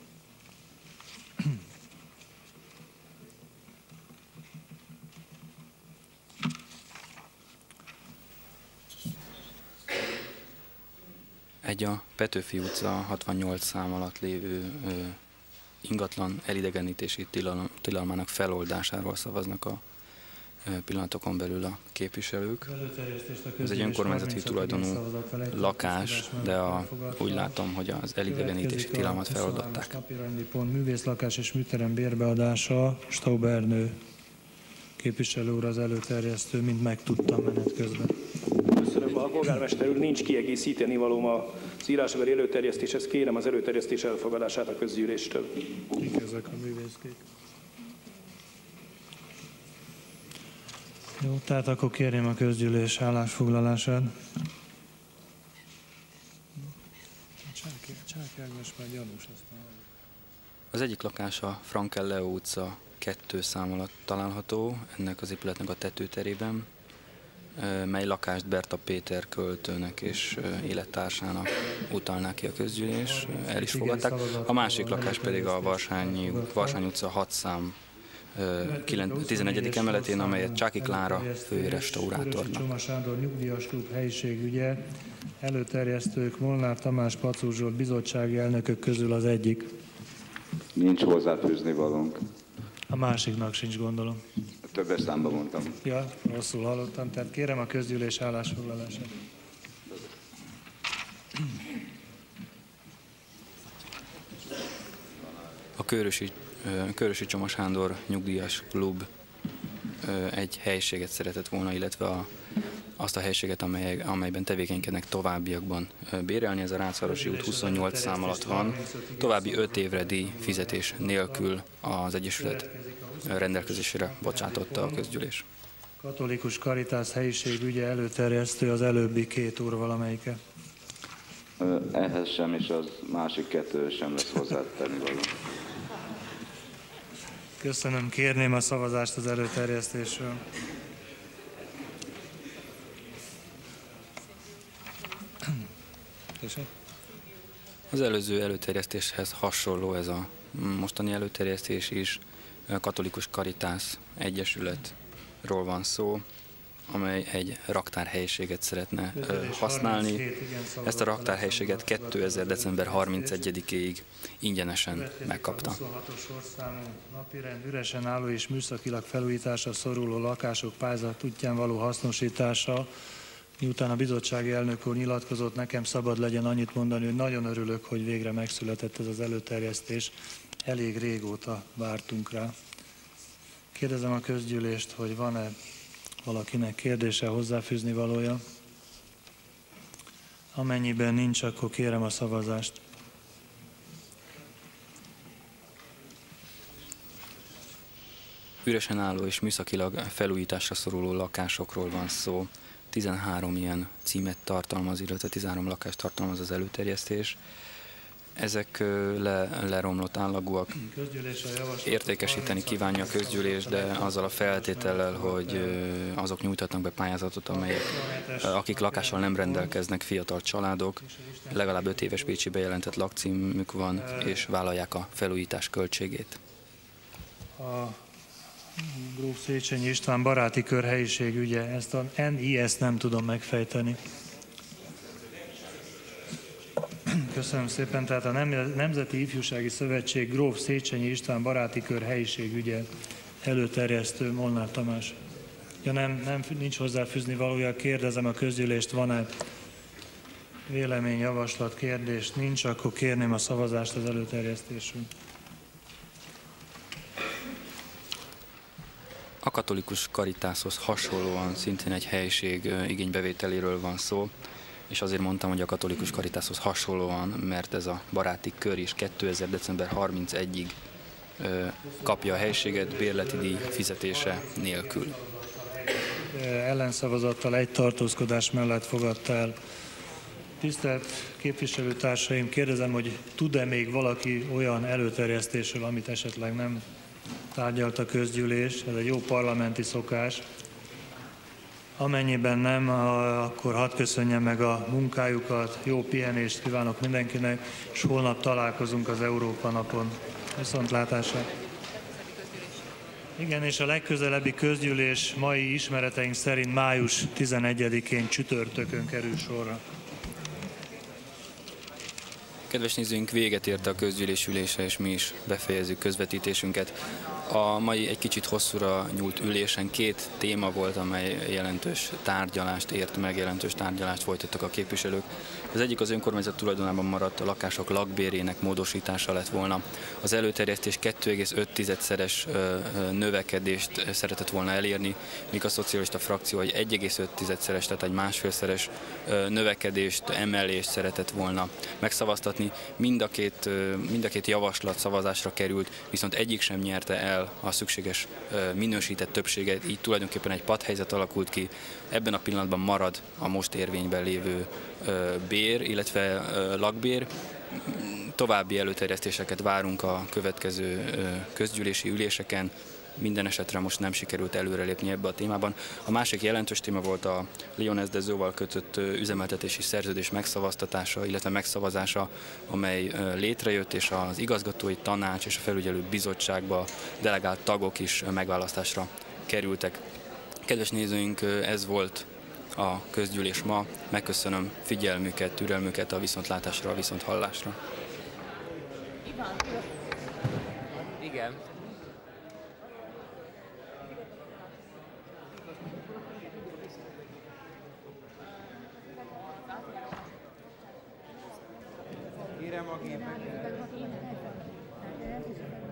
Egy a Petőfi utca 68 szám alatt lévő ingatlan elidegenítési tilalmának feloldásáról szavaznak a pillanatokon belül a képviselők. Ez egy önkormányzati tulajdonú lakás, de úgy látom, hogy az elidegenítési tilalmat feloldották. Művészlakás és műterem bérbeadása, Stauber Ernő képviselő úr az előterjesztő, mint megtudtam menet közben. Köszönöm, a polgármester úr, nincs kiegészíteni valóm az írásbeli előterjesztéshez, kérem az előterjesztés elfogadását a közgyűléstől. Kik ezek a művészkék? Jó, tehát akkor kérjem a közgyűlés állásfoglalását. Az egyik lakás a Frankel Leo utca 2 szám alatt található, ennek az épületnek a tetőterében, mely lakást Berta Péter költőnek és élettársának utalná ki a közgyűlés, el is fogadták. A másik lakás pedig a Varsány utca 6 szám 11. emeletén, amelyet Csáki Klára főrestaurátornak. Csoma Sándor nyugdíjas klub helyiségügye, előterjesztők Molnár Tamás, Pacó Zsolt bizottsági elnökök közül az egyik. Nincs hozzáfűzni valónk. A másiknak sincs, gondolom. Többes számban mondtam. Ja, rosszul hallottam, tehát kérem a közgyűlés állásfoglalását. A Körösi Csoma Sándor nyugdíjas klub egy helyiséget szeretett volna, illetve azt a helyiséget, amelyben tevékenykednek továbbiakban bérelni. Ez a Rácvárosi út 28 szám alatt van. További 5 évre díj fizetés nélkül az Egyesület rendelkezésére bocsátotta a közgyűlés. Katolikus Karitász helyiség ügye előterjesztő az előbbi 2 úr valamelyike. Ehhez sem, és az másik 2 sem lesz hozzátenni való. Köszönöm, kérném a szavazást az előterjesztésről. Az előző előterjesztéshez hasonló ez a mostani előterjesztés is. Katolikus Karitász Egyesületről van szó, amely egy raktárhelyiséget szeretne használni. Ezt a raktárhelyiséget 2000. december 31-ig ingyenesen megkapta. 26-os sorszámú napirend üresen álló és műszakilag felújításra szoruló lakások pályázat útján való hasznosítása. Miután a bizottsági elnök úr nyilatkozott, nekem szabad legyen annyit mondani, hogy nagyon örülök, hogy végre megszületett ez az előterjesztés. Elég régóta vártunk rá. Kérdezem a közgyűlést, hogy van-e valakinek kérdése, hozzáfűzni valója. Amennyiben nincs, akkor kérem a szavazást. üresen álló és műszakilag felújításra szoruló lakásokról van szó. 13 ilyen címet tartalmaz, illetve 13 lakást tartalmaz az előterjesztés. Ezek leromlott állagúak. Értékesíteni kívánja a közgyűlés, de azzal a feltétellel, hogy azok nyújtatnak be pályázatot, akik lakással nem rendelkeznek, fiatal családok, legalább 5 éves pécsi bejelentett lakcímük van, és vállalják a felújítás költségét. A Gróf Széchenyi István baráti kör helyiségügye, ezt a NIS nem tudom megfejteni. Köszönöm szépen, tehát a Nemzeti Ifjúsági Szövetség Gróf Széchenyi István baráti kör helyiségügye előterjesztő Molnár Tamás. Ja, nincs hozzáfűzni valója, kérdezem a közgyűlést, van-e vélemény, javaslat, kérdés? Nincs, akkor kérném a szavazást az előterjesztésről. A katolikus Caritashoz hasonlóan szintén egy helység igénybevételéről van szó, és azért mondtam, hogy a katolikus Caritashoz hasonlóan, mert ez a baráti kör is 2000. december 31-ig kapja a helységet bérleti díj fizetése nélkül. Ellenszavazattal egy tartózkodás mellett fogadta el. Tisztelt képviselőtársaim, kérdezem, hogy tud-e még valaki olyan előterjesztésről, amit esetleg nem tárgyalt a közgyűlés? Ez egy jó parlamenti szokás. Amennyiben nem, akkor hadd köszönjem meg a munkájukat, jó pihenést kívánok mindenkinek, és holnap találkozunk az Európa napon. Viszontlátásra! Igen, és a legközelebbi közgyűlés mai ismereteink szerint május 11-én csütörtökön kerül sorra. Kedves nézőink, véget ért a közgyűlés ülése, és mi is befejezzük közvetítésünket. A mai egy kicsit hosszúra nyúlt ülésen 2 téma volt, amely jelentős tárgyalást ért meg, jelentős tárgyalást folytattak a képviselők. Az egyik az önkormányzat tulajdonában maradt lakások lakbérének módosítása lett volna. Az előterjesztés 2,5-szeres növekedést szeretett volna elérni, míg a szocialista frakció egy 1,5-szeres, tehát egy 1,5-szeres növekedést, emelést szeretett volna megszavaztatni. Mind a két javaslat szavazásra került, viszont egyik sem nyerte el a szükséges minősített többséget, így tulajdonképpen egy patthelyzet alakult ki. Ebben a pillanatban marad a most érvényben lévő bér, illetve lakbér. További előterjesztéseket várunk a következő közgyűlési üléseken. Minden esetre most nem sikerült előrelépni ebbe a témában. A másik jelentős téma volt a Lyoness Dezóval kötött üzemeltetési szerződés megszavaztatása, illetve megszavazása, amely létrejött, és az igazgatói tanács és a felügyelő bizottságba delegált tagok is megválasztásra kerültek. Kedves nézőink, ez volt a közgyűlés ma. Megköszönöm figyelmüket, türelmüket, a viszontlátásra, a viszonthallásra. Igen. Kérem a gépeket.